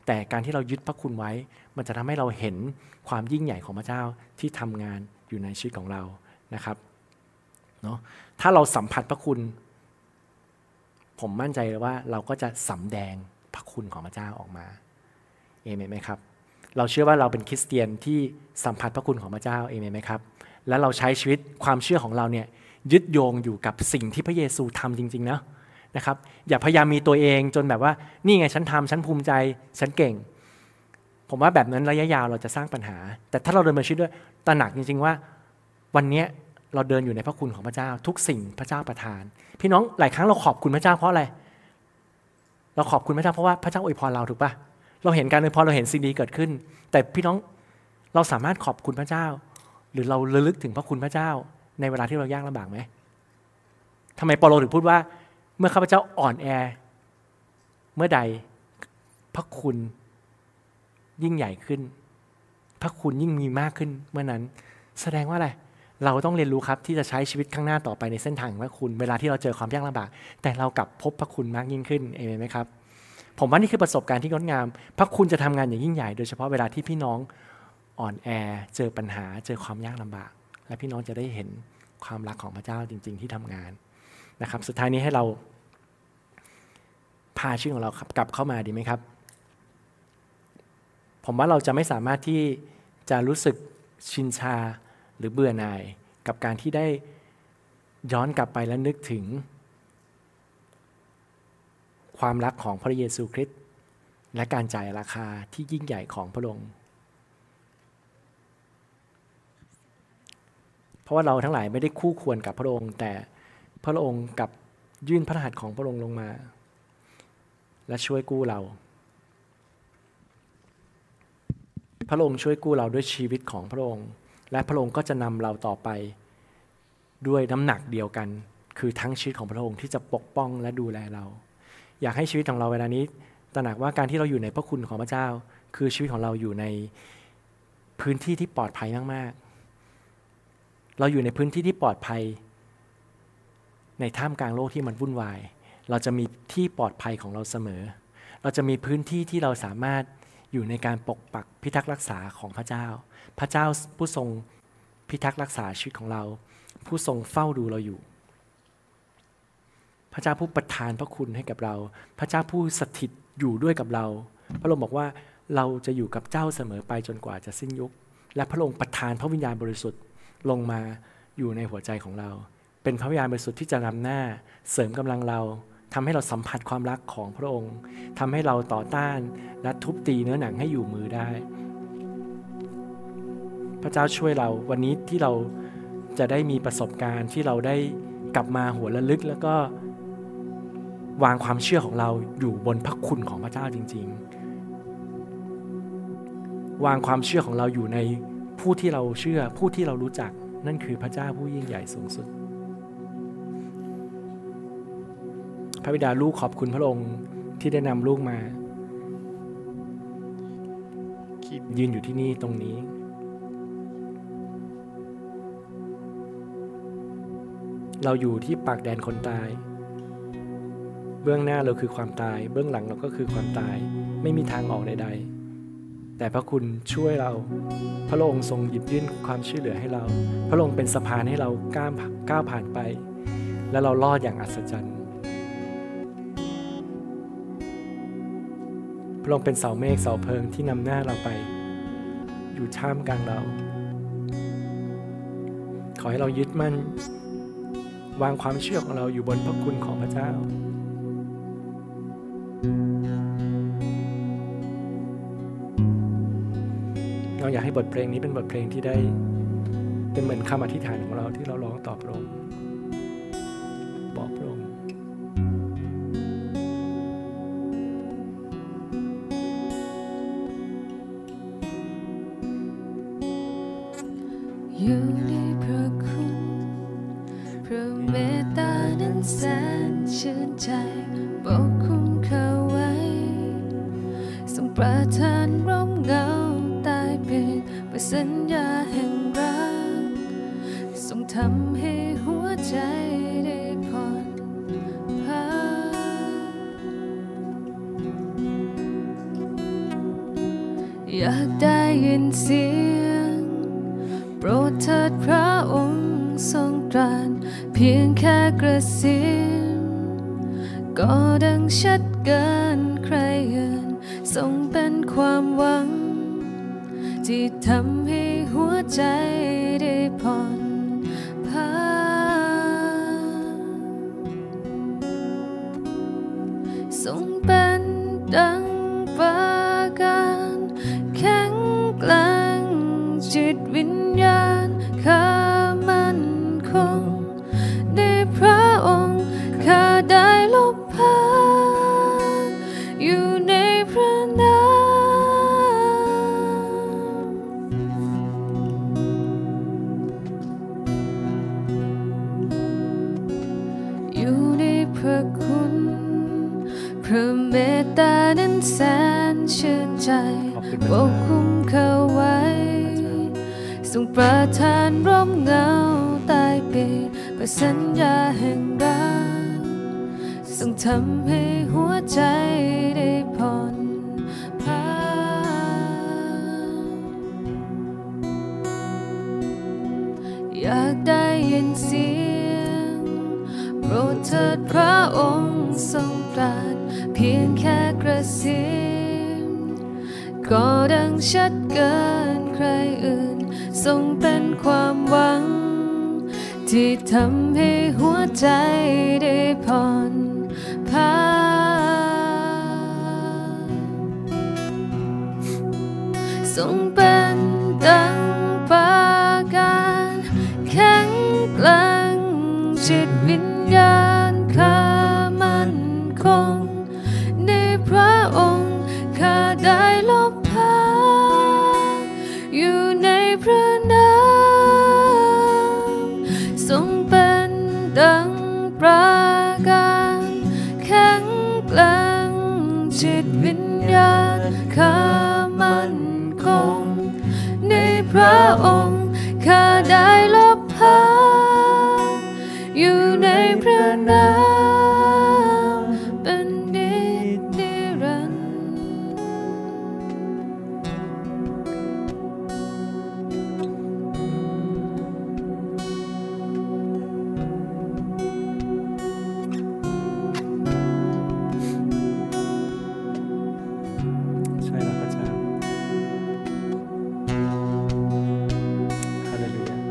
S1: แต่การที่เรายึดพระคุณไว้มันจะทำให้เราเห็นความยิ่งใหญ่ของพระเจ้าที่ทำงานอยู่ในชีวิตของเรานะครับเนาะถ้าเราสัมผัสพระคุณผมมั่นใจเลยว่าเราก็จะสำแดงพระคุณของพระเจ้าออกมาเอเมนไหมครับเราเชื่อว่าเราเป็นคริสเตียนที่สัมผัสพระคุณของพระเจ้าเอเมนไหมครับและเราใช้ชีวิตความเชื่อของเราเนี่ยยึดโยงอยู่กับสิ่งที่พระเยซูทำจริงๆนะนะครับอย่าพยายามมีตัวเองจนแบบว่านี่ไงฉันทำฉันภูมิใจฉันเก่งผมว่าแบบนั้นระยะยาวเราจะสร้างปัญหาแต่ถ้าเราเดินมาชีวิตด้วยตระหนักจริงๆว่าวันนี้เราเดินอยู่ในพระคุณของพระเจ้าทุกสิ่งพระเจ้าประทานพี่น้องหลายครั้งเราขอบคุณพระเจ้าเพราะอะไรเราขอบคุณพระเจ้าเพราะว่าพระเจ้าอวยพรเราถูกปะเราเห็นการอวยพรเราเห็นสิ่งดีเกิดขึ้นแต่พี่น้องเราสามารถขอบคุณพระเจ้าหรือเราระลึกถึงพระคุณพระเจ้าในเวลาที่เรายากลำบากไหมทำไมเปาโลถึงพูดว่าเมื่อข้าพเจ้าอ่อนแอเมื่อใดพระคุณยิ่งใหญ่ขึ้นพระคุณยิ่งมีมากขึ้นเมื่อนั้นแสดงว่าอะไรเราต้องเรียนรู้ครับที่จะใช้ชีวิตข้างหน้าต่อไปในเส้นทางของพระคุณเวลาที่เราเจอความยากลำบากแต่เรากลับพบพระคุณมากยิ่งขึ้นเอเมนไหมครับผมว่านี่คือประสบการณ์ที่งดงามพระคุณจะทำงานอย่างยิ่งใหญ่โดยเฉพาะเวลาที่พี่น้องอ่อนแอเจอปัญหาเจอความยากลำบากและพี่น้องจะได้เห็นความรักของพระเจ้าจริงๆที่ทำงานนะครับสุดท้ายนี้ให้เราพาชีวิตของเรากลับเข้ามาดีไหมครับผมว่าเราจะไม่สามารถที่จะรู้สึกชินชาหรือเบื่อหน่ายกับการที่ได้ย้อนกลับไปและนึกถึงความรักของพระเยซูคริสต์และการจ่ายราคาที่ยิ่งใหญ่ของพระองค์เพราะว่าเราทั้งหลายไม่ได้คู่ควรกับพระองค์แต่พระองค์กับยื่นพระหัตถ์ของพระองค์ลงมาและช่วยกู้เราพระองค์ช่วยกู้เราด้วยชีวิตของพระองค์และพระองค์ก็จะนำเราต่อไปด้วยน้ำหนักเดียวกันคือทั้งชีวิตของพระองค์ที่จะปกป้องและดูแลเราอยากให้ชีวิตของเราเวลานี้ตระหนักว่าการที่เราอยู่ในพระคุณของพระเจ้าคือชีวิตของเราอยู่ในพื้นที่ที่ปลอดภัยมากๆเราอยู่ในพื้นที่ที่ปลอดภัยในท่ามกลางโลกที่มันวุ่นวายเราจะมีที่ปลอดภัยของเราเสมอเราจะมีพื้นที่ที่เราสามารถอยู่ในการปกปักพิทักษ์รักษาของพระเจ้าพระเจ้าผู้ทรงพิทักษ์รักษาชีวิตของเราผู้ทรงเฝ้าดูเราอยู่พระเจ้าผู้ประทานพระคุณให้กับเราพระเจ้าผู้สถิตอยู่ด้วยกับเราพระองค์บอกว่าเราจะอยู่กับเจ้าเสมอไปจนกว่าจะสิ้นยุคและพระองค์ประทานพระวิญญาณบริสุทธิ์ลงมาอยู่ในหัวใจของเราเป็นพระวิญญาณบริสุทธิ์ที่จะนำหน้าเสริมกำลังเราทำให้เราสัมผัสความรักของพระองค์ทำให้เราต่อต้านและทุบตีเนื้อหนังให้อยู่มือได้พระเจ้าช่วยเราวันนี้ที่เราจะได้มีประสบการณ์ที่เราได้กลับมาหัวระลึกแล้วก็วางความเชื่อของเราอยู่บนพระคุณของพระเจ้าจริงๆวางความเชื่อของเราอยู่ในผู้ที่เราเชื่อผู้ที่เรารู้จักนั่นคือพระเจ้าผู้ยิ่งใหญ่สูงสุดพระบิดาลูกขอบคุณพระองค์ที่ได้นำลูกมายืนอยู่ที่นี่ตรงนี้เราอยู่ที่ปากแดนคนตายเบื้องหน้าเราคือความตายเบื้องหลังเราก็คือความตายไม่มีทางออกใดๆแต่พระคุณช่วยเราพระองค์ทรงหยิบยื่นความช่วยเหลือให้เราพระองค์เป็นสะพานให้เราก้าวก้าวผ่านไปและเรารอดอย่างอัศจรรย์พระองค์เป็นเสาเมฆเสาเพลิงที่นำหน้าเราไปอยู่ท่ามกลางเราขอให้เรายึดมั่นวางความเชื่อของเราอยู่บนพระคุณของพระเจ้าเราอยากให้บทเพลงนี้เป็นบทเพลงที่ได้เป็นเหมือนคำอธิษฐานของเราที่เราร้องต่อพระองค์บอกพระองค์
S2: อยู่ในพระคุณพระเมตตานั้นแสนชื่นใจปกคุมเขาไว้ทรงประทานร่มเงาใต้เป็นเป็นสัญญาแห่งรักทรงทำให้หัวใจได้ผ่อนพักอยากได้ยินเสียงโปรดเถิดพระองค์ทรงตรัสเพียงแค่กระซิบก็ดังชัดเกินใครอื่นทรงเป็นความหวังที่ทำให้หัวใจได้ผ่อนพักทรงเป็นดังปราการแข็งแกร่งจิตวิญญาณข้ามั่นคงในพระองค์ข้าได้หลบพักอยู่ในพระนามอยู่ในพระคุณพระเมตตานั้นแสนชื่นใจปกคุมเขาไว้ทรงประทานร่มเงาใต้ปีกเพื่อสัญญาแห่งรักทรงทำให้หัวใจได้ผ่อนพักอยากได้ยินเสียงโปรดเถิดพระองค์ทรงตรัสเพียงแค่กระซิบก็ดังชัดเกินใครอื่นทรงเป็นความหวังที่ทำให้หัวใจได้ผ่อนพักทรงเป็นดังปราการแข็งแกร่งจิตวิญญาณข้ามั่นคงในพระองค์ข้าได้หลบพักอยู่ในพระนามทรงเป็นดังปราการแข็งแกร่งจิตวิญญาณข้ามั่นคงในพระองค์ข้าได้หลบพักอยู่ในพระนามเป็นนิจนิรันดร์
S1: ใช่แล้วพระเจ้าฮาเลลูยา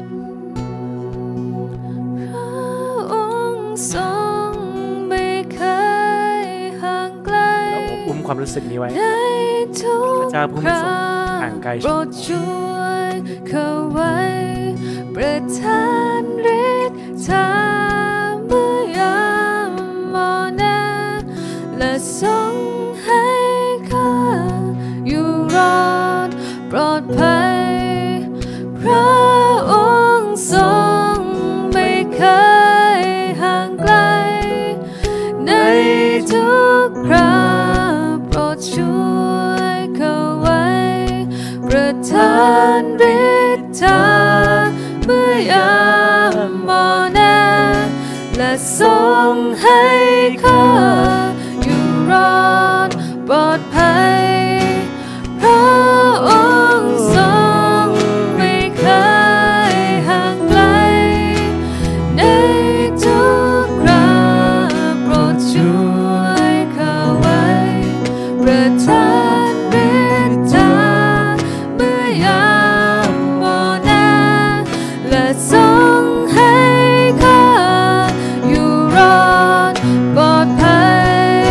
S2: พระองค์ทรงไม่เคยห่างไกล
S1: เราอุ้มความรู้สึกนี้ไว้
S2: ในทุก
S1: พระเจ้าผู้ไม่ทรงห่างไกล
S2: โปรดช่วยเขาไว้ประทานฤทธาเมื่อยามมรณะและทรงให้ข้าอยู่รอดปลอดภัยพระองค์ทรงไม่เคยห่างไกลในทุกคราโปรดช่วยเขาไว้ประทานฤทธาเมื่อยามมรณะและทรงให้ข้าอยู่รอดปลอดภัยพระองค์ทรงไม่เคยห่างไกลในทุกคราโปรดช่วยเขาไว้ประทานฤทธาเมื่อยามมรณะและทรงให้ข้าอยู่รอดปลอดภัย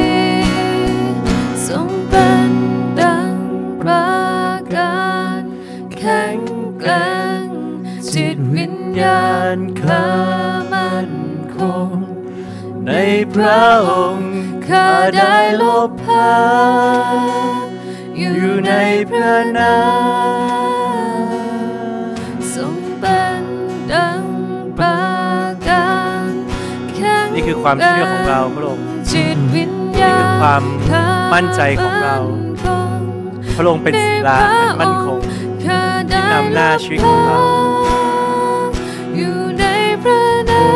S2: ทรงเป็นดังปราการแข็งแกร่งจิตวิญญาณข้ามั่นคงในพระองค์ข้าได้หลบพักอยู่ในพระนามทรงเป็นดังปราการแข็ง
S1: นี่คือความเชื่อของเราพระองค์
S2: จิตวิญ
S1: นี่คือความมั่นใจของเราพระองค์เป็นศิลาอันมั่นคงที่นำหน้าชีวิตของเรา
S2: อยู่ในพระนาม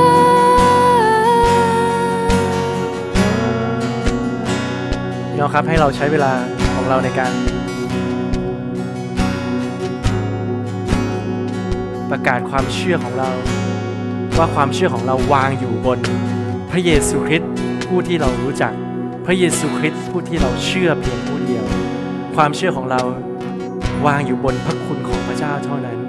S1: พี่น้องครับให้เราใช้เวลาของเราในการประกาศความเชื่อของเราว่าความเชื่อของเราวางอยู่บนพระเยซูคริสต์ผู้ที่เรารู้จักพระเยซูคริสต์ผู้ที่เราเชื่อเพียงผู้เดียวความเชื่อของเราวางอยู่บนพระคุณของพระเจ้าเท่านั้น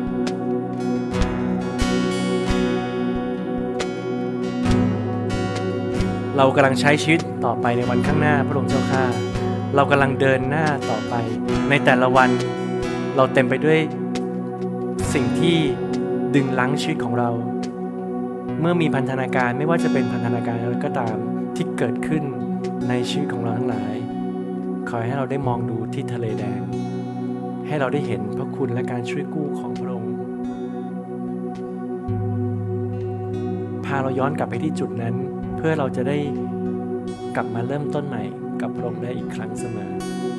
S1: เรากำลังใช้ชีวิตต่อไปในวันข้างหน้าพระองค์เจ้าข้าเรากำลังเดินหน้าต่อไปในแต่ละวันเราเต็มไปด้วยสิ่งที่ดึงรั้งชีวิตของเราเมื่อมีพันธนาการไม่ว่าจะเป็นพันธนาการอะไรก็ตามที่เกิดขึ้นในชีวิตของเราทั้งหลายขอให้เราได้มองดูที่ทะเลแดงให้เราได้เห็นพระคุณและการช่วยกู้ของพระองค์พาเราย้อนกลับไปที่จุดนั้นเพื่อเราจะได้กลับมาเริ่มต้นใหม่กับพระองค์ได้อีกครั้งเสมอ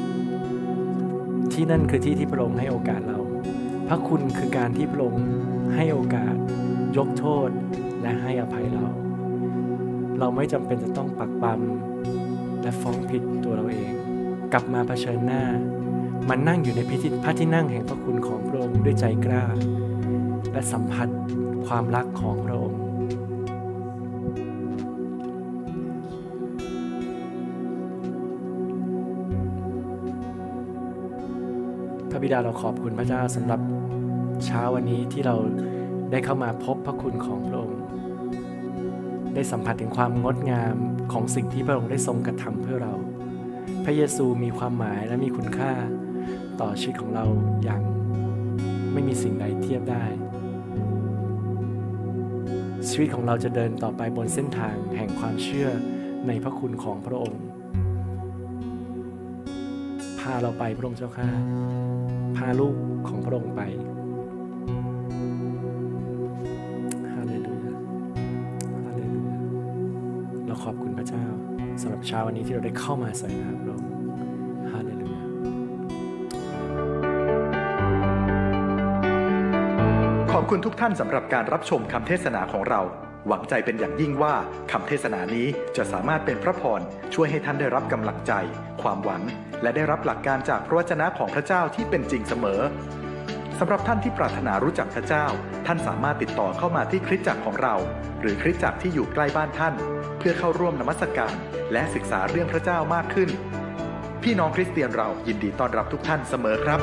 S1: ที่นั่นคือที่ที่พระองค์ให้โอกาสเราพระคุณคือการที่พระองค์ให้โอกาสยกโทษและให้อภัยเราเราไม่จำเป็นจะต้องปักปั๊มและฟ้องผิดตัวเราเองกลับมาเผชิญหน้ามันนั่งอยู่ในพิธีพระที่นั่งแห่งพระคุณของพระองค์ด้วยใจกล้าและสัมผัสความรักของพระองค์พระบิดาเราขอบคุณพระเจ้าสำหรับเช้าวันนี้ที่เราได้เข้ามาพบพระคุณของพระองค์ได้สัมผัสถึงความงดงามของสิ่งที่พระองค์ได้ทรงกระทำเพื่อเราพระเยซูมีความหมายและมีคุณค่าต่อชีวิตของเราอย่างไม่มีสิ่งใดเทียบได้ชีวิตของเราจะเดินต่อไปบนเส้นทางแห่งความเชื่อในพระคุณของพระองค์พาเราไปพระองค์เจ้าข้าพาลูกของพระองค์ไปฮาเลลูยาฮาเลลูยาเราขอบคุณพระเจ้าสำหรับเช้าวันนี้ที่เราได้เข้ามาใส่นะครับพระองค์ฮาเลลูยา
S3: ขอบคุณทุกท่านสำหรับการรับชมคำเทศนาของเราหวังใจเป็นอย่างยิ่งว่าคำเทศนานี้จะสามารถเป็นพระพรช่วยให้ท่านได้รับกำลังใจความหวังและได้รับหลักการจากพระวจนะของพระเจ้าที่เป็นจริงเสมอสำหรับท่านที่ปรารถนารู้จักพระเจ้าท่านสามารถติดต่อเข้ามาที่คริสตจักรของเราหรือคริสตจักรที่อยู่ใกล้บ้านท่านเพื่อเข้าร่วมนมัสการและศึกษาเรื่องพระเจ้ามากขึ้นพี่น้องคริสเตียนเรายินดีต้อนรับทุกท่านเสมอครับ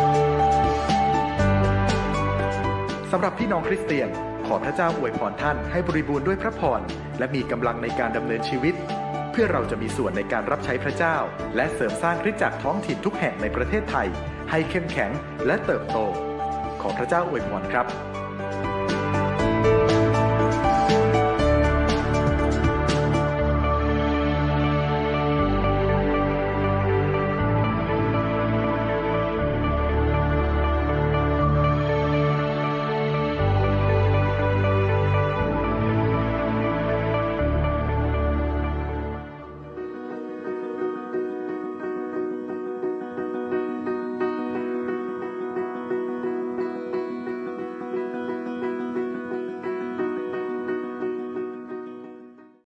S3: สำหรับพี่น้องคริสเตียนขอพระเจ้าอวยพรท่านให้บริบูรณ์ด้วยพระพรและมีกำลังในการดำเนินชีวิตเพื่อเราจะมีส่วนในการรับใช้พระเจ้าและเสริมสร้างคริสตจักรท้องถิ่นทุกแห่งในประเทศไทยให้เข้มแข็งและเติบโตขอพระเจ้าอวยพรครับ